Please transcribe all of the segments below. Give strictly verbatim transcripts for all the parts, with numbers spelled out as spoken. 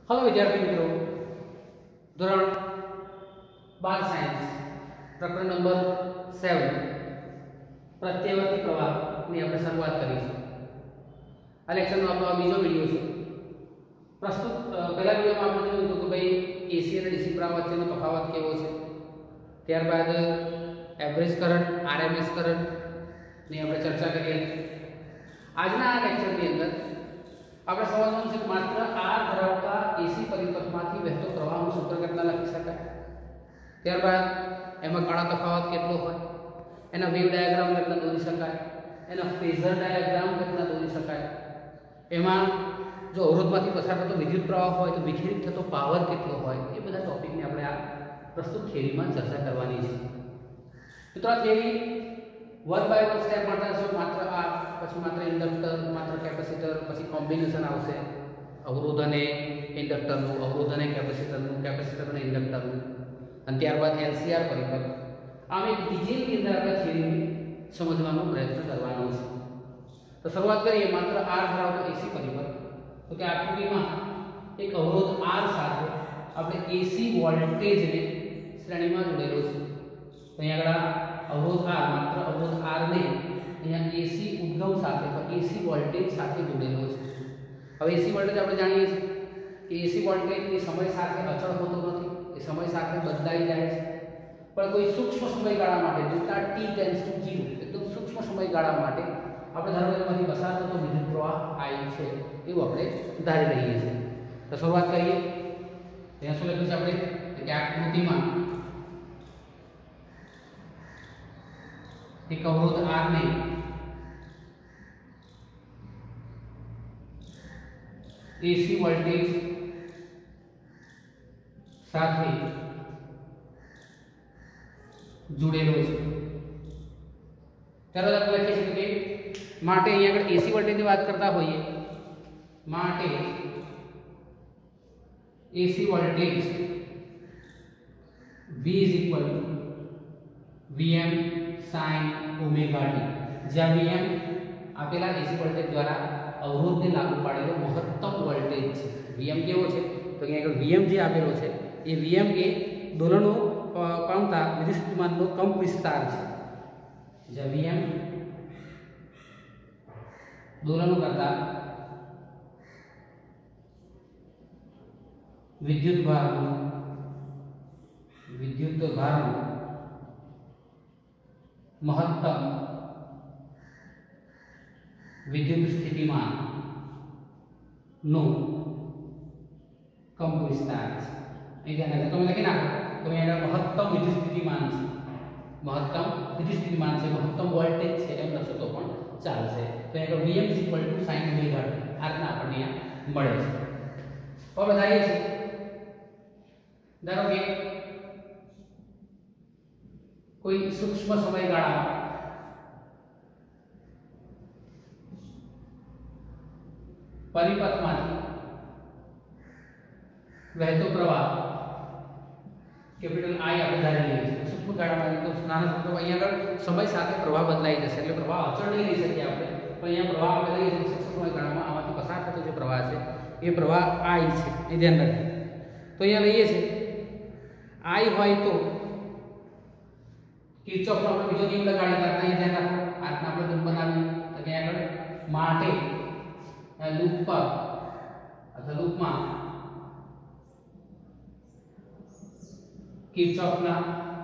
Hello विद्यार्थी मित्रों, ધોરણ બાર સાયન્સ પ્રકરણ નંબર સાત પ્રત્યવર્તી પ્રવાહની આપણે શરૂઆત કરીશું. આ લેક્ચરનો આપણો આ બીજો વિડિયો છે. પ્રસ્તુત પહેલા વિડિયોમાં આપણે જોયું હતું કે ભાઈ એસી અને ડીસી પ્રવાહ વચ્ચેનો તફાવત કેવો છે. ત્યારબાદ એવરેજ કરંટ, આરએમએસ કરંટ ની આપણે ચર્ચા કરી હતી. આજના આ લેક્ચરની અંદર આપણે સમજવાનું છે કે માત્ર આર ધરાવતા એસી પરિપથમાંથી વહેતો પ્રવાહનું સૂત્ર કેટલા લખી શકાય, ત્યારબાદ એમાં કાળા તફાવત કેટલો હોય, એના વેવ ડાયાગ્રામ કેટલા દોરી શકાય, એના ફેઝર ડાયાગ્રામ કેટલા દોરી શકાય, એમાં જો અવરોધમાંથી પસાર થતો વિદ્યુત પ્રવાહ હોય તો વિખેરિત થતો પાવર કેટલો હોય, એ બધા ટોપિકને આપણે આ પ્રસ્તુત થિયરીમાં ચર્ચા કરવાની છે. મિત્રો આ theory one by one step માટે છે. માત્ર આ પછી માત્ર ઇન્ડક્ટર, માત્ર કેપેસિટર, પછી કોમ્બિનેશન આવશે અવરોધ અને ઇન્ડક્ટરનું, અવરોધ અને કેપેસિટરનું, કેપેસિટર અને ઇન્ડક્ટરનું, અને ત્યારબાદ એલસીઆર પરિપથ. આમ એક ડિટેલની અંદર આપણે થિયરી સમજવાનો પ્રયત્ન કરવાનો છે. તો શરૂઆત કરીએ માત્ર આર ધરાવતો એસી પરિપથ. તો કે આકૃતિમાં એક અવરોધ આર સાથે આપણે એસી વોલ્ટેજને શ્રેણીમાં જોડેલો છે. તો અહીંયા આગળ અવરોધ આર, માત્ર અવરોધ આર ને અહીંયા એસી ઉદ્ગમ સાથે અથવા એસી વોલ્ટેજ સાથે જોડેલો છે. હવે એસી વોલ્ટેજ આપણે જાણીએ છીએ કે એસી વોલ્ટેજ એ સમય સાથે અચળ હોતો નથી, એ સમય સાથે બદલાઈ જાય છે. પણ કોઈ સૂક્ષ્મ સમયગાળા માટે, જેટલા ટી ટેન્ડ્સ ટુ ઝીરો, એકદમ સૂક્ષ્મ સમયગાળા માટે આપણે ધારો કે એમાંથી પસાર થતો વિદ્યુત પ્રવાહ આઈ છે એવું આપણે ધારી લઈએ છીએ. તો શરૂઆત કરીએ. ત્યાં શું લખ્યું છે આપણે કે આકૃતિમાં એક અવરોધ આર ને એસી વોલ્ટેજ સાથે જોડેલો છે. ત્યારબાદ આપણે લખીએ છીએ કે માટે અહીંયા આગળ એસી વોલ્ટેજની વાત કરતા હોઈએ, માટે AC voltage V is equal to Vm sin omega t, જ્યાં Vm આપેલા એસી વોલ્ટેજ દ્વારા અવરોધને લાગુ પાડેલો મહત્તમ વોલ્ટેજ છે. Vm કેવો છે તો અહીંયા આગળ Vm જે આપેલો છે એ Vm એ દોલનો પામતા વિદ્યુતસ્થિતિમાનનો કંપ વિસ્તાર છે. જ્યાં Vm દોલનો કરતા વિદ્યુત ભારનું વિદ્યુત ભારનું મહત્તમ વિદ્યુત સ્થિતિમાન નો કંપ વિસ્તાર છે. અહીં ધ્યાન રાખજો, તમે લખી નાખો તો અહીંયા મહત્તમ વિદ્યુત સ્થિતિમાન છે, મહત્તમ વિદ્યુત સ્થિતિમાન છે, મહત્તમ વોલ્ટેજ છે એમ લખશો તો પણ ચાલશે. તો અહીંયા Vm sin ઓમેગા t આ રીતના આપણને અહીંયા મળે છે. તો બતાવીએ છીએ ધારો કે કોઈ સૂક્ષ્મ સમયગાળામાં પરિપથમાંથી વહેતો પ્રવાહ કેપિટલ આઈ આપણે ધારી લઈએ છીએ. સૂક્ષ્મ ગાળામાં તો નાના તો અહીંયા આગળ સમય સાથે પ્રવાહ બદલાઈ જશે, એટલે પ્રવાહ અચળ નહીં લઈ શકીએ આપણે, પણ અહીંયા પ્રવાહ આપણે લઈએ છીએ સૂક્ષ્મ સમયગાળામાં આમાંથી પસાર થતો જે પ્રવાહ છે એ પ્રવાહ આઈ છે. એ ધ્યાન રાખજો. તો અહીંયા લઈએ છીએ આઈ હોય તો કિર્ચોફનો આપણે બીજો નિયમ લગાડી નાખતા. અહીંયા ધ્યાન રાખો, આ રીતના આપણે નિયમ બનાવીએ તો ત્યાં આગળ માટે લૂપ પર અથવા લૂપમાં કિર્ચોફના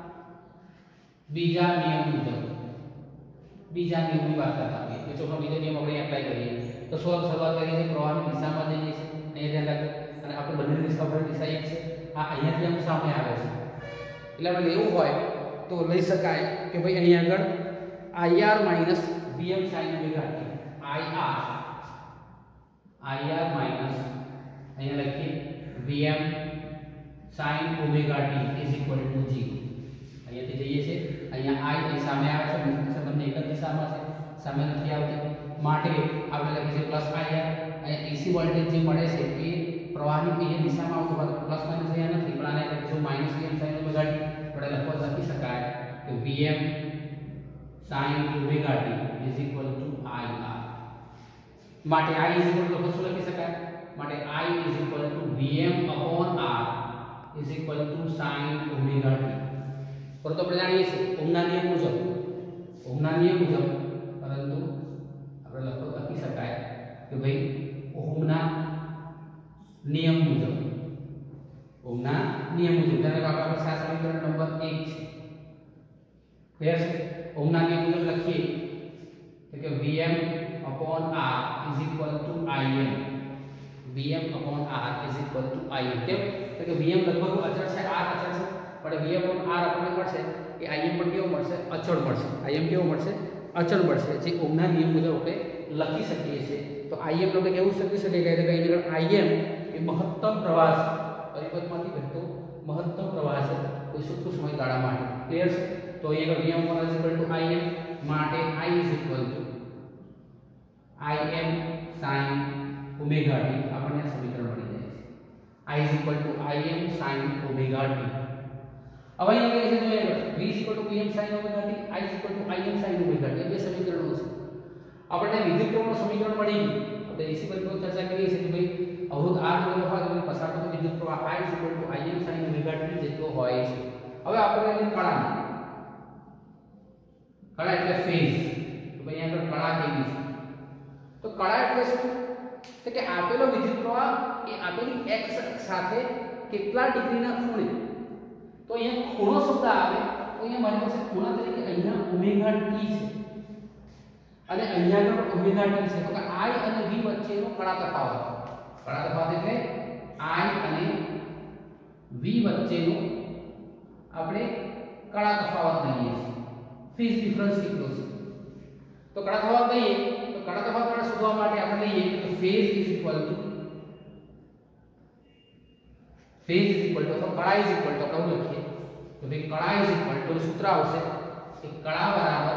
બીજા નિયમ મુજબ, બીજા નિયમની વાત કરતા હોઈએ, કિર્ચોફનો બીજો નિયમ આપણે એપ્લાય કરીએ તો સોલ્વ શરૂઆત કરીએ છીએ, પ્રવાહની દિશામાં જઈએ છીએ. અહીંયા ધ્યાન રાખો, અને આપણે બંને દિશા પર દિશા એક છે, આ અહીંયાથી આમ સામે આવે છે. એટલે આપણે એવું હોય તો લઈ શકાય કે ભાઈ અહીંયા આગળ IR minus Vm sin omega t, IR IR minus અહીંયા લખીએ Vm sin omega t is equal to zero. અહીંયાથી જઈએ છે, અહીંયા I એ સામે આવે છે, બંને એક જ દિશામાં છે, સામે નથી આવતી. માટે આપણે લખીએ છીએ પ્લસ આઈઆર. અહીંયા એસી વોલ્ટેજ જે મળે છે એ પ્રવાહની એ દિશામાં આવતું હોય, પ્લસ માઇનસ અહીંયા નથી, પણ આને લખીશું minus Vm sin omega t. આપણે લખવા લખી શકાય કે Vm sin omega t is equal to I R. માટે I is equal to શું લખી શકાય માટે I is equal to Vm upon R is equal to sin omega t. પરંતુ આપણે જાણીએ છીએ ઓહમના નિયમ મુજબ ઓહમના નિયમ મુજબ પરંતુ આપણે લખો લખી શકાય કે ભાઈ ઓહમના નિયમ મુજબ ઓહમના નિયમ મુજબ ધારો કે આપણે આ સમીકરણ નંબર એક છે ક્લિયર છે ઓહમના નિયમ મુજબ લખીએ તો કે Vm upon R is equal to Im Vm upon R is equal to Im કેમ તો કે Vm લગભગ અચળ છે R અચળ છે પણ Vm upon R આપણને મળશે કે Im પણ કેવો મળશે અચળ મળશે Im કેવો મળશે અચળ મળશે જે ઓહમના નિયમ મુજબ આપણે લખી શકીએ છીએ તો Im નો કે કેવું લખી શકીએ કે કઈ જગ્યા Im એ મહત્તમ પ્રવાહ પરિપથમાંથી વહેતો મહત્તમ પ્રવાહ છે કોઈ ટૂંક સમયગાળા માટે ક્લિયર છે તો અહીંયા Vm upon R is equal to Im માટે I is equal to Im sin omega t આપણને આ સમીકરણ મળી જાય છે I is equal to Im sin omega t. હવે અહીંયા કહે છે જોઈએ V is equal to Vm sin omega t I is equal to Im sin omega t એ બે સમીકરણો છે આપણને વિદ્યુત પ્રવાહનું સમીકરણ મળી ગયું આપણે એસી પર ચર્ચા કરીએ છીએ કે ભાઈ અવરોધ R નો હોય તો પસાર થતો વિદ્યુત પ્રવાહ I is equal to Im sin omega t જેટલો હોય છે હવે આપણે એને કળા કળા એટલે ફેઝ તો ભાઈ અહીંયા આગળ કળા કેવી છે તો કળા એટલે શું તો કે આપેલો વિદ્યુત પ્રવાહ એ આપેલી x સાથે કેટલા ડિગ્રીના ખૂણે તો અહીંયા ખૂણો શબ્દ આવે તો અહીંયા મારી પાસે ખૂણા તરીકે અહીંયા ઓમેગા ટી છે અને અહીંયા આગળ ઓમેગા ટી છે તો કે I અને V વચ્ચેનો કળા તફાવત કળા તફાવત એટલે I અને V વચ્ચેનો આપણે કળા તફાવત લઈએ છીએ ફેઝ ડિફરન્સ કેટલો છે તો કળા તફાવત લઈએ તો કળા તફાવત શોધવા માટે આપણે લઈએ કે phase is equal to phase is equal to તો કળા ઇઝ ઇક્વલ ટુ આપણે લખીએ તો ભાઈ કળા ઇઝ ઇક્વલ ટુ સૂત્ર આવશે કે કળા બરાબર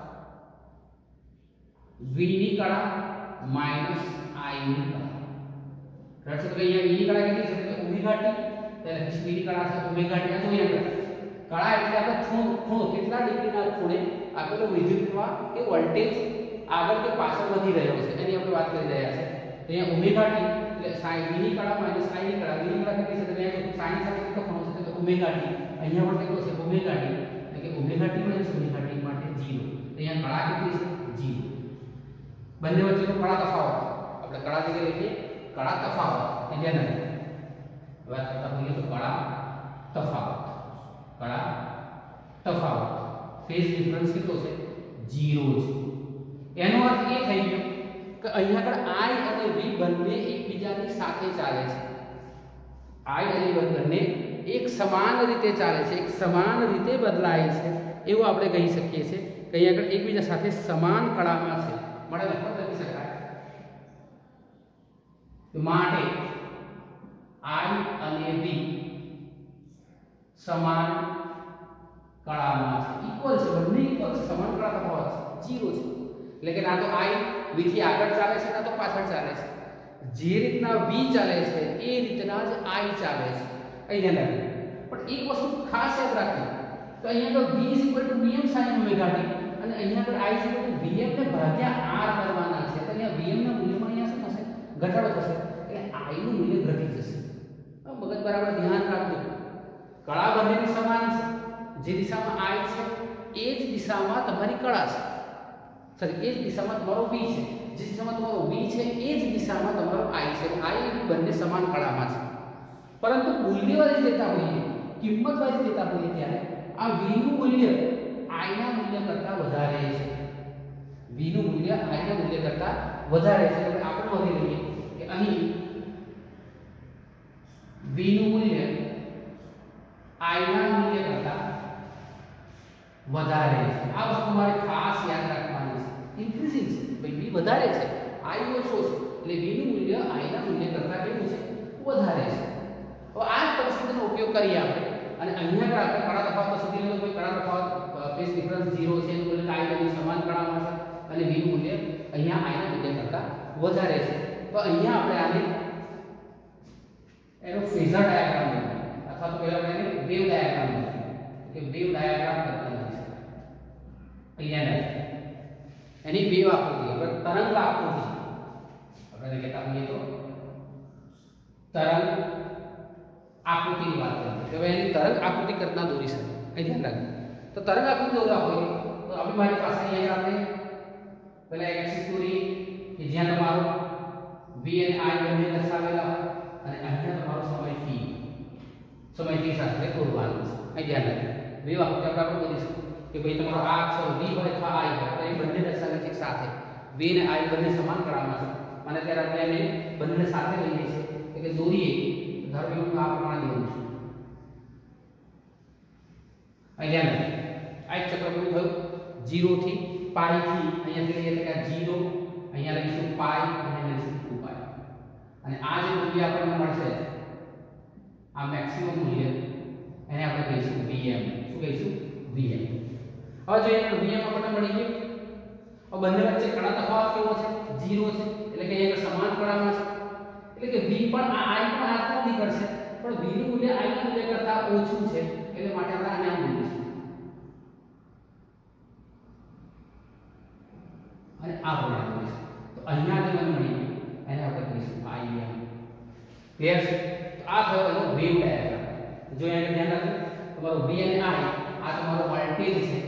V ની કળા માઈનસ I ની કળા રાઈટ છે તો અહીંયા V ની કળા કેટલી છે તો ઓમેગા ટી એટલે V ની કળા છે ઓમેગા ટી આ જોઈએ કળા એટલે આપણે ખૂણો ખૂણો કેટલા ડિગ્રીના ખૂણે આપેલો વિદ્યુત પ્રવાહ કે વોલ્ટેજ આગળ કે પાછળ વધી રહ્યો છે એની આપણે વાત કરી રહ્યા છે તો અહીંયા ઓમેગા ટી એટલે sin v ની કળા માઈનસ I ની કળા v ની કળા કેટલી છે તો અહીંયા sin સાથે કેટલો ખૂણો છે તો ઓમેગા ટી અહીંયા પણ કેટલો છે ઓમેગા ટી એટલે કે omega T minus omega T માટે ઝીરો તો અહીંયા કળા કેટલી છે ઝીરો બંને વચ્ચેનો કળા તફાવત આપણે કળા તરીકે લઈએ કળા તફાવત એટલે ને વાત કરતા હોઈએ તો કળા તફાવત કળા તફાવત ફેઝ ડિફરન્સ કેટલો છે ઝીરો છે એનો અર્થ એ થઈ ગયો કે અહીંયા આગળ I અને V બંને એકબીજાની સાથે ચાલે છે I અને V બંને એક સમાન રીતે ચાલે છે એક સમાન રીતે બદલાય છે એવું આપણે કહી શકીએ છીએ કે અહીંયા આગળ એકબીજા સાથે સમાન કળામાં છે મળે લખત લખી શકાય માટે I અને V સમાન કળામાં છે ઇક્વલ છે બંને ઇક્વલ છે સમાન કળા તફાવત છે ઝીરો છે એટલે કે ના તો I V થી આગળ ચાલે છે ના તો પાછળ ચાલે છે જે રીતના V ચાલે છે એ રીતના જ I ચાલે છે અહીંયા લાગે પણ એક વસ્તુ ખાસ યાદ રાખજો તો અહીંયા તો V Vm sin omega t અને અહીંયા આગળ I Vm ને ભાગ્યા R કરવાના છે તો અહીંયા Vm ના મૂલ્યમાં અહીંયા શું થશે ઘટાડો થશે એટલે I નું મૂલ્ય ઘટી જશે મગજ બરાબર ધ્યાન રાખજો કળા બંનેની સમાન છે જે દિશામાં I છે એ જ દિશામાં તમારી કળા છે સોરી એ જ દિશામાં તમારો V છે જે દિશામાં તમારો V છે એ જ દિશામાં તમારો I છે I અને બંને સમાન કળામાં છે પરંતુ મૂલ્ય વાઇઝ લેતા હોઈએ કિંમત વાઇઝ લેતા હોઈએ ત્યારે આ V નું મૂલ્ય I ના મૂલ્ય કરતા વધારે છે V નું મૂલ્ય I ના મૂલ્ય કરતા વધારે છે એટલે આપણે નોંધી લઈએ કે અહીં V નું મૂલ્ય I ના મૂલ્ય કરતા વધારે છે આ વસ્તુ મારે ખાસ યાદ રાખવાની છે ઇન્ક્રીઝિંગ છે ભાઈ V વધારે છે I ઓછો છે એટલે V નું મૂલ્ય I ના મૂલ્ય કરતા કેવું છે વધારે છે હવે આ જ પરિસ્થિતિનો ઉપયોગ કરીએ આપણે અને અહીંયા આપણે કળા તફાવત સુધી લેતો કોઈ કળા તફાવત ફેઝ ડિફરન્સ ઝીરો છે એનું મૂલ્ય I ની સમાન કળામાં છે અને V નું મૂલ્ય અહીંયા I ના મૂલ્ય કરતા વધારે છે તો અહીંયા આપણે આને એનો ફેઝર ડાયાગ્રામ લઈએ અથવા તો પહેલા આપણે એને વેવ ડાયાગ્રામ લઈએ કે વેવ ડાયાગ્રામ કરતા લઈએ અહીંયા એની વેવ આકૃતિ આપણે તરંગ આકૃતિ આપણે કહેતા હોઈએ તો તરંગ આકૃતિની વાત કરીએ કે ભાઈ એની તરંગ આકૃતિ કરતા દોરી શકે એ ધ્યાન રાખજો. તો તરંગ આકૃતિ દોરવા હોય તો આપણી મારી પાસે અહીંયા આપણે પહેલા એક એક્સિસ દોરીએ કે જ્યાં તમારો v અને i બંને દર્શાવેલા હોય અને અહીંયા તમારો સમય t સમય t સાથે દોરવાનું છે. અહીં ધ્યાન રાખજો. બે વખત આપણે દોરીશું કે ભાઈ તમારો આ અક્ષર v હોય અથવા i હોય તો એ બંને દર્શાવે છે સાથે v અને i બંને સમાન કળામાં છે અને ત્યારે આપણે એને બંને સાથે લઈએ છીએ એટલે દોરીએ ધારો કે હું આ પ્રમાણે દોરું છું. અહીં ધ્યાન રાખજો. આ એક ચક્ર પૂરું થયું ઝીરો થી પાઈ થી અહીંયા લઈએ એટલે કે ઝીરો અહીંયા લખીશું પાઈ અહીંયા લખીશું ટુ પાઈ અને આ જે મૂલ્ય આપણને મળશે આ મેક્સિમમ મૂલ્ય એને આપણે કહીશું vm. શું કહીશું? vm. હવે જોઈએ vm આપણને મળી ગયું. હવે બંને વચ્ચે કણા તફાવત કેવો છે? ઝીરો છે એટલે કે એક સમાન કળામાં છે એટલે કે v પણ આ i પણ આટલું નીકળશે પણ v નું મૂલ્ય i ના મૂલ્ય કરતા ઓછું છે એટલે માટે આપણે આને આમ મૂકીશું અને આ પ્રમાણે મૂકીશું. તો અહીંયા જે મને મળી એને આપણે કહીશું im. ક્લિયર છે? તો આ થયો એનો વેવ ડાયાગ્રામ. જો એને ધ્યાન રાખજો તમારો v અને i આ તમારો વોલ્ટેજ છે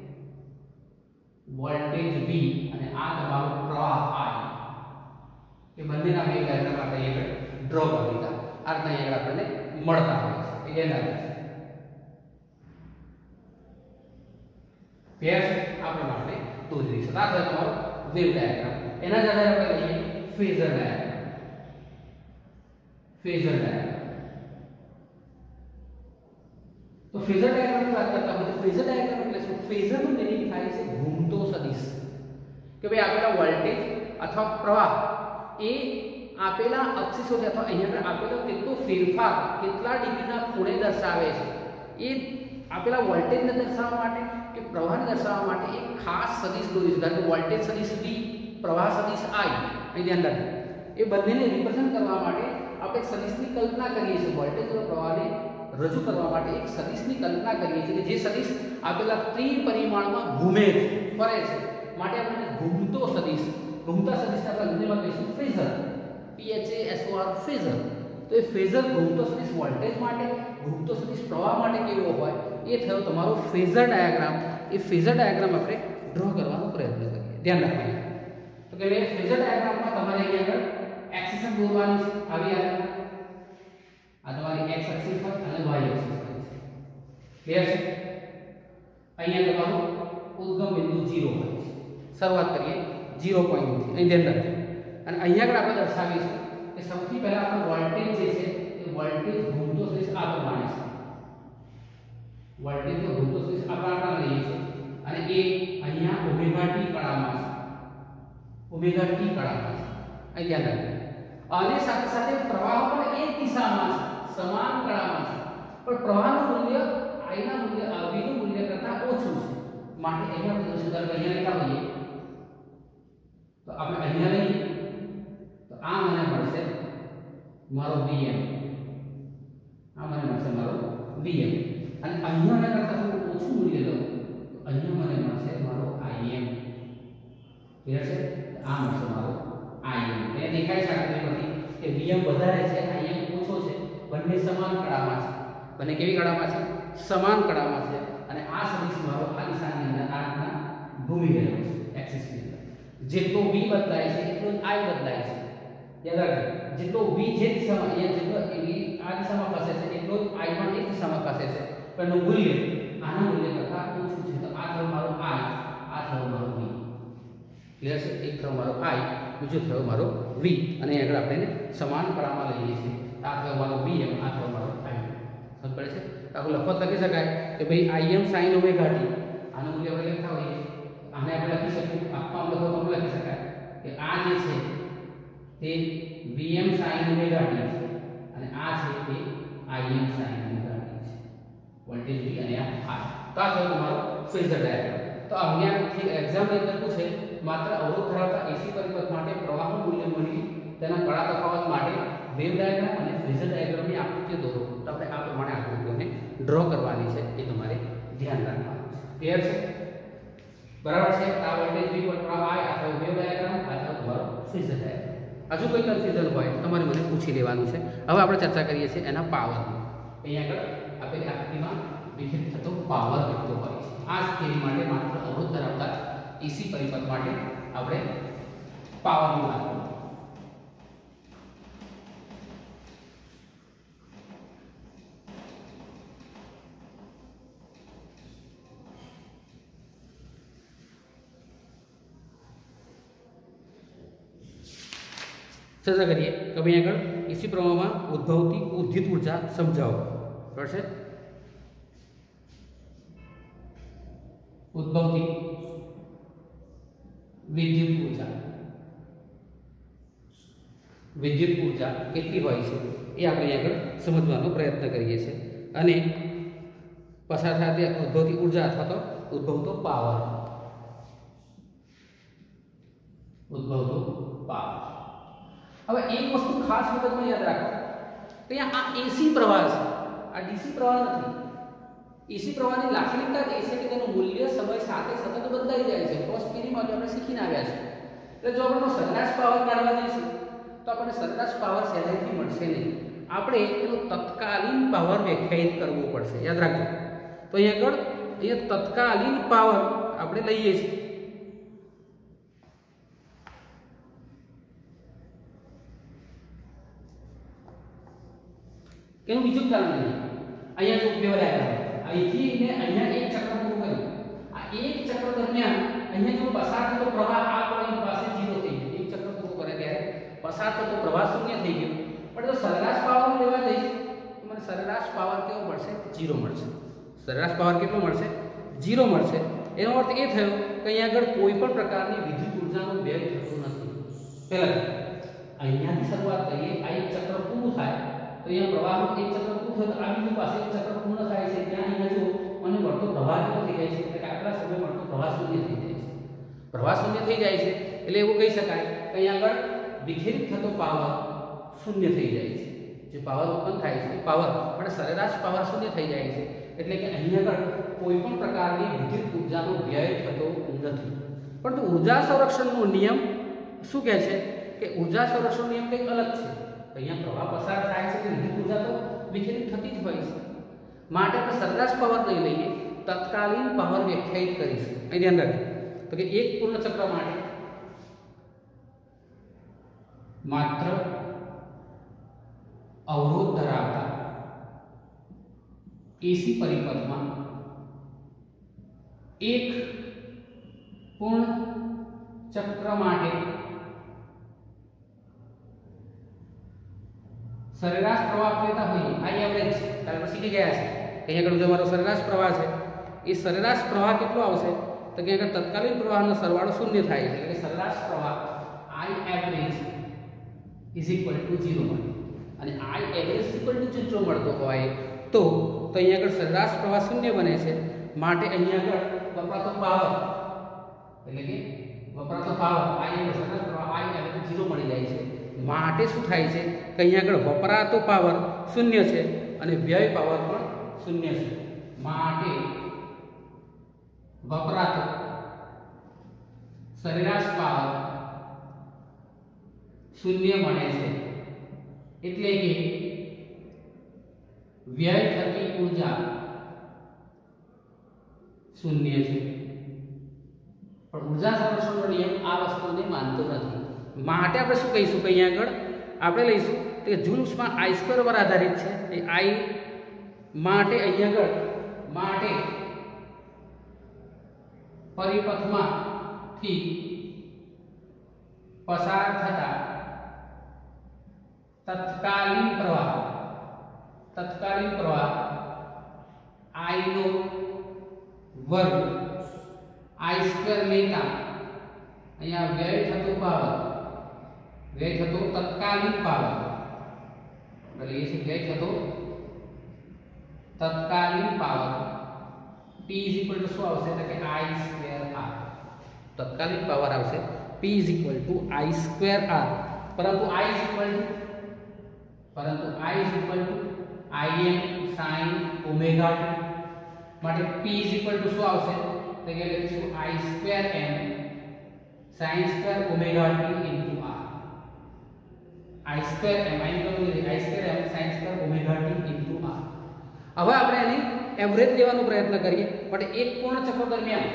વોલ્ટેજ v અને આ તમારો પ્રવાહ i એ બંનેના વેવ ડાયાગ્રામ આપણે એક ડ્રો કરી દીધા. આ રીતે અહીંયા આપણને મળતા હોય છે. એ ધ્યાન રાખજો. ક્લિયર છે? આ પ્રમાણે દોરી દઈશું. આ થયો તમારો વેવ ડાયાગ્રામ. એના જ આધારે આપણે લઈએ ફેઝર ડાયાગ્રામ. ફેઝર ડાયાગ્રામ તો ફેઝર ડાયાગ્રામની વાત કરતા હોય તો ફેઝર ડાયાગ્રામ એટલે શું? ફેઝરનું મિનિંગ થાય છે ઘૂમતો સદિશ કે ભાઈ આપેલા વોલ્ટેજ અથવા પ્રવાહ એ આપેલા અક્ષીસોથી અથવા અહીંયા આપેલો કેટલો ફેરફાર કેટલા ડિગ્રીના ખૂણે દર્શાવે છે એ આપેલા વોલ્ટેજને દર્શાવવા માટે કે પ્રવાહને દર્શાવવા માટે એક ખાસ સદિશ દોરીશું. ધારો કે વોલ્ટેજ સદિશ v પ્રવાહ સદિશ i અહીં ધ્યાન રાખજો. એ બંનેને રિપ્રેઝન્ટ કરવા માટે આપણે સદિશની કલ્પના કરીએ છીએ. વોલ્ટેજ અને પ્રવાહને રજૂ કરવા માટે એક સદિશની કલ્પના કરીએ છીએ કે જે સદિશ આપેલા ત્રિપરિમાણમાં ઘૂમે છે ફરે છે માટે આપણે ઘૂમતો સદિશ ઘૂમતા સદિશને આપણે હિન્દીમાં કહીશું phasor. p h a s o r phasor. તો એ ફેઝર ઘૂમતો સદિશ વોલ્ટેજ માટે ઘૂમતો સદિશ પ્રવાહ માટે કેવો હોય એ થયો તમારો ફેઝર ડાયાગ્રામ. એ ફેઝર ડાયાગ્રામ આપણે ડ્રો કરવાનો પ્રયત્ન કરીએ. ધ્યાન રાખવાનું તો કે ફેઝર ડાયાગ્રામમાં તમારે અહીંયા આગળ એક્સિસ દોરવાની છે. આવી આ આ તમારી x એક્સિસ પર અને y એક્સિસ પર છે. ક્લિયર છે? અહીંયા તમારું ઉદ્ગમ બિંદુ ઝીરો હોય છે. શરૂઆત કરીએ ઝીરો પોઈન્ટ થી. અહીં ધ્યાન રાખજો. અને અહીંયા આગળ આપણે દર્શાવીશું કે સૌથી પહેલા આપણો વોલ્ટેજ જે છે એ વોલ્ટેજ ઘૂમતો સદિશ આ પ્રમાણે છે. વોલ્ટેજનો ઘૂમતો સદિશ આ પ્રમાણે લઈએ છીએ અને એ અહીંયા ઓમેગા ટી કળામાં છે. ઓમેગા ટી કળામાં છે. અહીં ધ્યાન રાખજો. અને સાથે સાથે પ્રવાહ પણ એક દિશામાં છે સમાન કળામાં છે પણ પ્રવાહનું મૂલ્ય i ના મૂલ્ય v નું મૂલ્ય કરતા ઓછું છે માટે અહીંયા આપણે સુધાર અહીંયા લખા હોઈએ તો આપણે અહીંયા લઈએ તો આ મને મળશે મારો vm. આ મને મળશે મારો vm અને અહીંયા મને કરતા થોડું ઓછું મૂલ્ય લઉં તો અહીંયા મને મળશે મારો im. ક્લિયર છે? આ મળશે મારો im. એ દેખાય છે આપણે પછી કે vm વધારે છે im ઓછો છે બંને સમાન કળામાં છે. બંને કેવી કળામાં છે? સમાન કળામાં છે અને આ સદિશ મારો આ દિશાની અંદર આ રીતના ઘૂમી રહ્યો છે એક્સિસની અંદર. જેટલો v બદલાય છે એટલો જ i બદલાય છે. યાદ રાખજો. જેટલો v જે દિશામાં અહીંયા જેટલો v આ દિશામાં ખસે છે એટલો જ i પણ એ દિશામાં ખસે છે પણ એનું મૂલ્ય આના મૂલ્ય કરતા ઓછું છે. તો આ થયો મારો i આ થયો મારો v. ક્લિયર છે? એક થયો મારો i બીજો થયો મારો v અને આગળ આપણે એને સમાન કળામાં લઈએ છીએ. આ થયો મારો vm આ થયો મારો im. સમજ પડે છે? આપણે લખત લખી શકાય કે ભાઈ im sin ઓમેગા t આનું મૂલ્ય આપણે લખતા હોઈએ આને આપણે લખી શકીએ આખા લખો તો લખી શકાય કે આ જે છે તે vm sin ઓમેગા t છે અને આ છે તે im sin ઓમેગા t છે. વોલ્ટેજ v અને આ i. તો આ થયો તમારો ફેઝર ડાયાગ્રામ. તો અહીંયા એક્ઝામ ની અંદર પૂછે માત્ર અવરોધ ધરાવતા એસી પરિપથ માટે પ્રવાહનું મૂલ્ય મળી તેના કળા તફાવત માટે વેવ ડાયાગ્રામ અને ફેઝર ડાયાગ્રામની આકૃતિઓ દોરો. તો આપણે આ પ્રમાણે આકૃતિઓને ડ્રો કરવાની છે એ તમારે ધ્યાન રાખવાનું છે. ક્લિયર છે? બરાબર છે? આ વોલ્ટેજ v પર પ્રવાહ i આ થયો વેવ ડાયાગ્રામ આ થયો તમારો ફેઝર ડાયાગ્રામ. હજુ કોઈ કન્ફ્યુઝન હોય તમારે મને પૂછી લેવાનું છે। હવે આપણે ચર્ચા કરીએ છીએ એના પાવરની। અહીંયા આગળ આપેલી આકૃતિમાં વિખેરિત થતો પાવર કેટલો હોય છે। આ થિયરી માટે માત્ર અવરોધ ધરાવતા એસી પરિપથ માટે આપણે પાવરની વાત કરીએ। चर्चा करिए कि भाई आगे एसी प्रवाह में उद्भवती उद्युत ऊर्जा समझाओ। बराबर है। उद्भवती विद्युत ऊर्जा विद्युत ऊर्जा કેટલી હોય છે એ આપણે આગળ સમજવાનો પ્રયત્ન કરીએ છીએ અને પસાર થતી ઉદ્ભવતી ઊર્જા અથવા તો ઉદ્ભવતો પાવર ઉદ્ભવતો પાવર। હવે એક વસ્તુ ખાસ મગજમાં યાદ રાખો કે આ એસી પ્રવાહ છે, આ ડીસી પ્રવાહ નથી। એસી પ્રવાહની લાક્ષણિકતા એ છે કે તેનું મૂલ્ય સમય સાથે સતત બદલાઈ જાય છે। ફર્સ્ટ થિયરીમાં આપણે શીખીને આવ્યા છે। એટલે જો આપણે સરેરાશ પાવર કાઢવા જઈશું તો આપણને સરેરાશ પાવર સહેલાઈથી મળશે નહીં, આપણે એનો તત્કાલીન પાવર વ્યાખ્યાયિત કરવો પડશે। યાદ રાખજો। તો અહીંયા આગળ અહીંયા તત્કાલીન પાવર આપણે લઈએ છીએ। એનું બીજું કારણ નહીં, અહીંયા જો બેવરાય અહીંથી ને અહીંયા એક ચક્ર પૂરું કર્યું। આ એક ચક્ર દરમિયાન અહીંયા જો પસાર થતો પ્રવાહ આ પોઈન્ટ પાસે ઝીરો થઈ ગયો। એક ચક્ર પૂરું કરે ત્યારે પસાર થતો પ્રવાહ શૂન્ય થઈ ગયો, પણ જો સરેરાશ પાવર લેવા જઈશ તો મને સરેરાશ પાવર કેવો મળશે? ઝીરો મળશે। સરેરાશ પાવર કેટલો મળશે? ઝીરો મળશે। એનો અર્થ એ થયો કે અહીંયા આગળ કોઈ પણ પ્રકારની વિદ્યુત ઊર્જાનો વ્યય થતો નથી। પહેલા અહીંયાથી શરૂઆત કરીએ, આ એક ચક્ર પૂરું થાય तो यहाँ प्रवाह एक चक्र पूर्ण आ बिंदु पास एक चक्र पूर्ण थाय छे त्यां अहींया जो મને મળતો પ્રવાહ કેટલો થઈ જાય છે એટલે કે આટલા સમય મળતો પ્રવાહ શૂન્ય થઈ જાય છે। પ્રવાહ શૂન્ય થઈ જાય છે એટલે એવું કહી શકાય કે અહીં આગળ વિખેરિત થતો પાવર શૂન્ય થઈ જાય છે। જે પાવર ઉત્પન્ન થાય છે એ પાવર પણ સરેરાશ પાવર શૂન્ય થઈ જાય છે, એટલે કે અહીં આગળ કોઈ પણ પ્રકારની વિદ્યુત ઊર્જાનો વ્યય થતો નથી। પરંતુ ઊર્જા સંરક્ષણનો નિયમ શું કહે છે કે ઊર્જા સંરક્ષણનો નિયમ કંઈક અલગ છે। અહીંયા પ્રવાહ પસાર થાય છે તો વિદ્યુત ઊર્જા તો વિખેરિત થતી જ હોય છે, માટે આપણે સરેરાશ પાવર નહીં લઈએ, તત્કાલીન પાવર વ્યાખ્યાયિત કરીશું। અહીં ધ્યાન રાખજો તો કે એક પૂર્ણ ચક્ર માટે માત્ર અવરોધ ધરાવતા એસી પરિપથમાં એક પૂર્ણ ચક્ર માટે સરેરાશ પ્રવાહ લેતા હોઈએ, આઈ એવરેજ કાલે આપણે શીખી ગયા છે કે અહીંયા આગળ જો મારો સરેરાશ પ્રવાહ છે એ સરેરાશ પ્રવાહ કેટલો આવશે તો કે આગળ તત્કાલીન પ્રવાહનો સરવાળો શૂન્ય થાય છે, એટલે કે સરેરાશ પ્રવાહ I average is equal to zero મળે। અને I average equal to zero મળતો હોય તો તો અહીંયા આગળ સરેરાશ પ્રવાહ શૂન્ય બને છે, માટે અહીંયા આગળ વપરાતો પાવર એટલે કે વપરાતો પાવર આઈ એવરેજ સરેરાશ પ્રવાહ આઈ એવરેજ ઝીરો મળી જાય છે। માટે શું થાય છે કે અહીંયા આગળ વપરાતો પાવર શૂન્ય છે અને વ્યય પાવર પણ શૂન્ય છે, માટે વપરાતો સરેરાશ પાવર શૂન્ય મળે છે, એટલે કે વ્યય થતી ઊર્જા શૂન્ય છે। પણ ઊર્જા સંરક્ષણનો નિયમ આ વસ્તુને માનતો નથી, માટે આપણે શું કહીશું કે અહીંયા આગળ આપણે લઈશું કે જૂલ્સમાં આઈ સ્ક્વેર પર આધારિત છે। એ આઈ માટે અહીંયા આગળ માટે પરિપથમાંથી પસાર થતા તત્કાલીન પ્રવાહ તત્કાલીન પ્રવાહ આઈ નો વર્ગ આઈ સ્ક્વેર લેતા અહીંયા વ્યય થતો પાવર व्यय थतो तत्कालीन पावर એટલે એ છે વ્યય થતો તત્કાલીન power P is equal to શું આવશે એટલે કે I square R। તત્કાલીન પાવર આવશે P is equal to I square R, પરંતુ I is equal to પરંતુ I is equal to Im sin omega t, માટે P is equal to શું આવશે તો કે લખીશું I square m sin square omega t into R। i square m i નો i square m sin square omega t into r. હવે આપણે એની average લેવાનો પ્રયત્ન કરીએ પણ એક પૂર્ણ ચક્ર દરમિયાન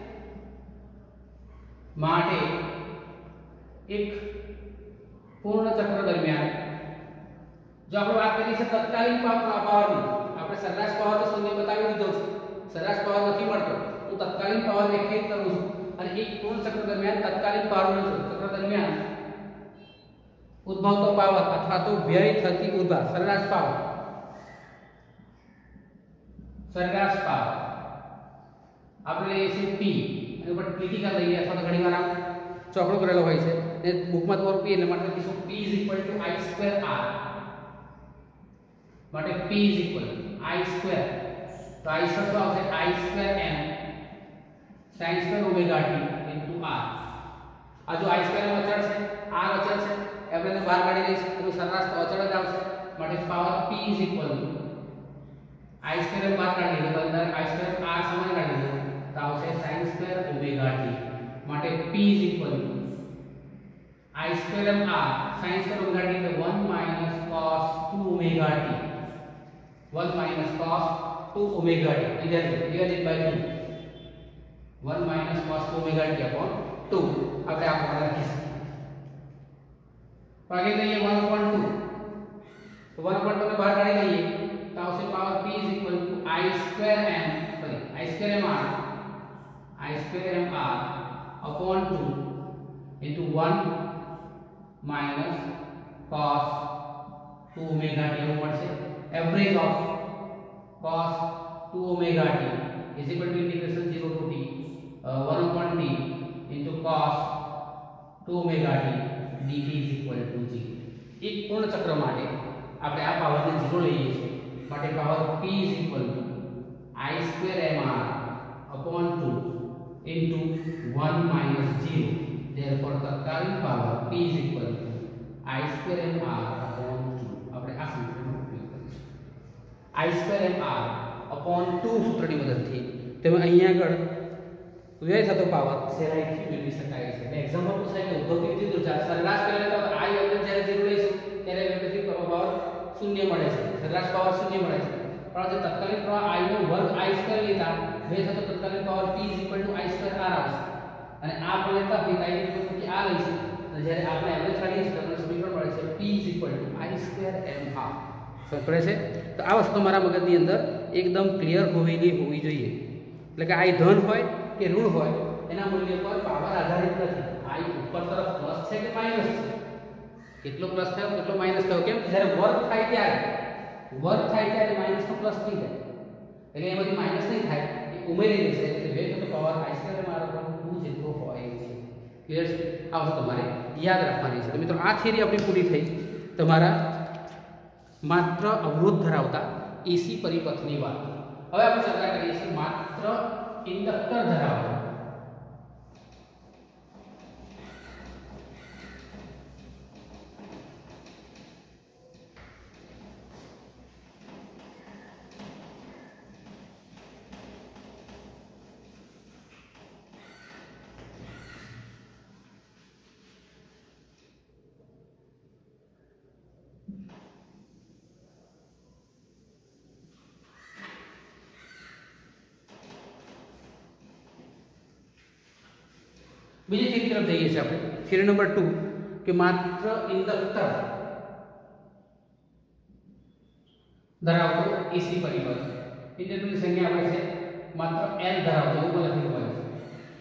માટે એક પૂર્ણ ચક્ર દરમિયાન જો આપણે વાત કરીએ છે તત્કાલીન પાવરની, આપણે સરેરાશ પાવર તો શૂન્ય બતાવી દીધો છે, સરેરાશ પાવર નથી મળતો, હું તત્કાલીન પાવર વ્યાખ્યાયિત કરું છું અને એક પૂર્ણ ચક્ર દરમિયાન તત્કાલીન પાવર મળે ચક્ર દરમિયાન ઉદ્ભવતો પાવર અથવા તો વ્યય થતી ઉર્જા સરેરાશ પાવર, સરેરાશ પાવર આપણે લઈએ છીએ p અને ઉપર ક્રિટિકલ લઈએ અથવા તો ઘણીવાર આમ ચોકડો કરેલો હોય છે ને બુકમાં તમારું p એટલે માટે લખીશું p i સ્ક્વેર r માટે p i સ્ક્વેર તો i સ્ક્વેર શું આવશે i square m sin square omega t into r. આ જો i સ્ક્વેર અચળ છે, r અચળ છે, આપણે બહાર કાઢી લઈશું તો સરેરાશ તો અચળ જ આવશે માટે પાવર p i સ્ક્વેર બહાર કાઢી તો અંદર i સ્ક્વેર r સમાન કાઢી દો તો આવશે sin સ્ક્વેર ઓમેગા t માટે p i square m r sin square omega t એટલે one minus cos two omega t, one minus cos two omega t divided by two, one minus cos two omega t upon two આપણે આ પ્રમાણે લખી શકીએ. ભાગી દઈએ one upon two તો one upon two ને બહાર કાઢી લઈએ તો આવશે power p i square m sorry i square m r i square m r upon two into one minus cos two omega t એવું મળશે. Average of cos two omega t is equal to integration zero to t uh, one upon t into cos two omega t dt is equal to zero. એક પૂર્ણ ચક્ર માટે આપણે આ પાવરને zero લઈએ છીએ માટે power p is equal to i square mr upon two into one minus zero. therefore તત્કાલીન power p is equal to i square mr upon two. આપણે આ સમીકરણનો ઉપયોગ કરીશું. i square mr upon two સૂત્રની મદદથી તમે અહીંયા આગળ વ્યય થતો પાવર સહેલાઈથી મેળવી શકાય છે. એટલે એક્ઝામ્પલ પૂછાય કે ઉદ્ભવ કેવી રીતે ચાર સરેરાશ પહેલા તો i એવરેજ જ્યારે zero લઈશું ત્યારે વ્યક્તિ પાવર શૂન્ય મળે છે, સરેરાશ પાવર શૂન્ય મળે છે. પણ જો તત્કાલીન પ્રવાહ i નો વર્ગ i સ્ક્વેર લીધા વ્યય થતો તત્કાલીન power p i square r આવશે અને આ મળતા હોય i ની આ લઈશું અને જ્યારે આપણે એવરેજ કાઢીએ છીએ તો સમીકરણ મળે છે p i સ્ક્વેર mr. સમજ પડે છે? તો આ વસ્તુ તમારા મગજની અંદર એકદમ ક્લિયર હોવી હોવી જોઈએ. એટલે કે i ધન હોય કે ઋણ હોય એના મૂલ્ય પર પાવર આધારિત નથી. i ઉપર તરફ પ્લસ છે કે માઈનસ છે, કેટલો પ્લસ થયો કેટલો માઈનસ થયો, કેમ જ્યારે વર્ગ થાય ત્યારે વર્ગ થાય ત્યારે માઈનસ નો પ્લસ થઈ જાય એટલે એમાંથી માઈનસ નહીં થાય એ ઉમેરી દેશે એટલે વ્યય થતો power i square mr upon two જેટલો હોય છે. ક્લિયર છે? આ વસ્તુ તમારે યાદ રાખવાની છે. તો મિત્રો આ થિયરી આપણી પૂરી થઈ તમારા માત્ર અવરોધ ધરાવતા એસી પરિપથની વાત. હવે આપણે ચર્ચા કરીએ છીએ માત્ર ઇન્ડક્ટર ધરાવતા બીજી થિયરી તરફ જઈએ છીએ આપણે. થિયરી નંબર ટુ કે માત્ર ઇન્ડક્ટર ધરાવતો એસી પરિપથ. ઇન્ડક્ટરની સંખ્યા આપણે છે માત્ર L ધરાવતો એવું લખ્યું હોય છે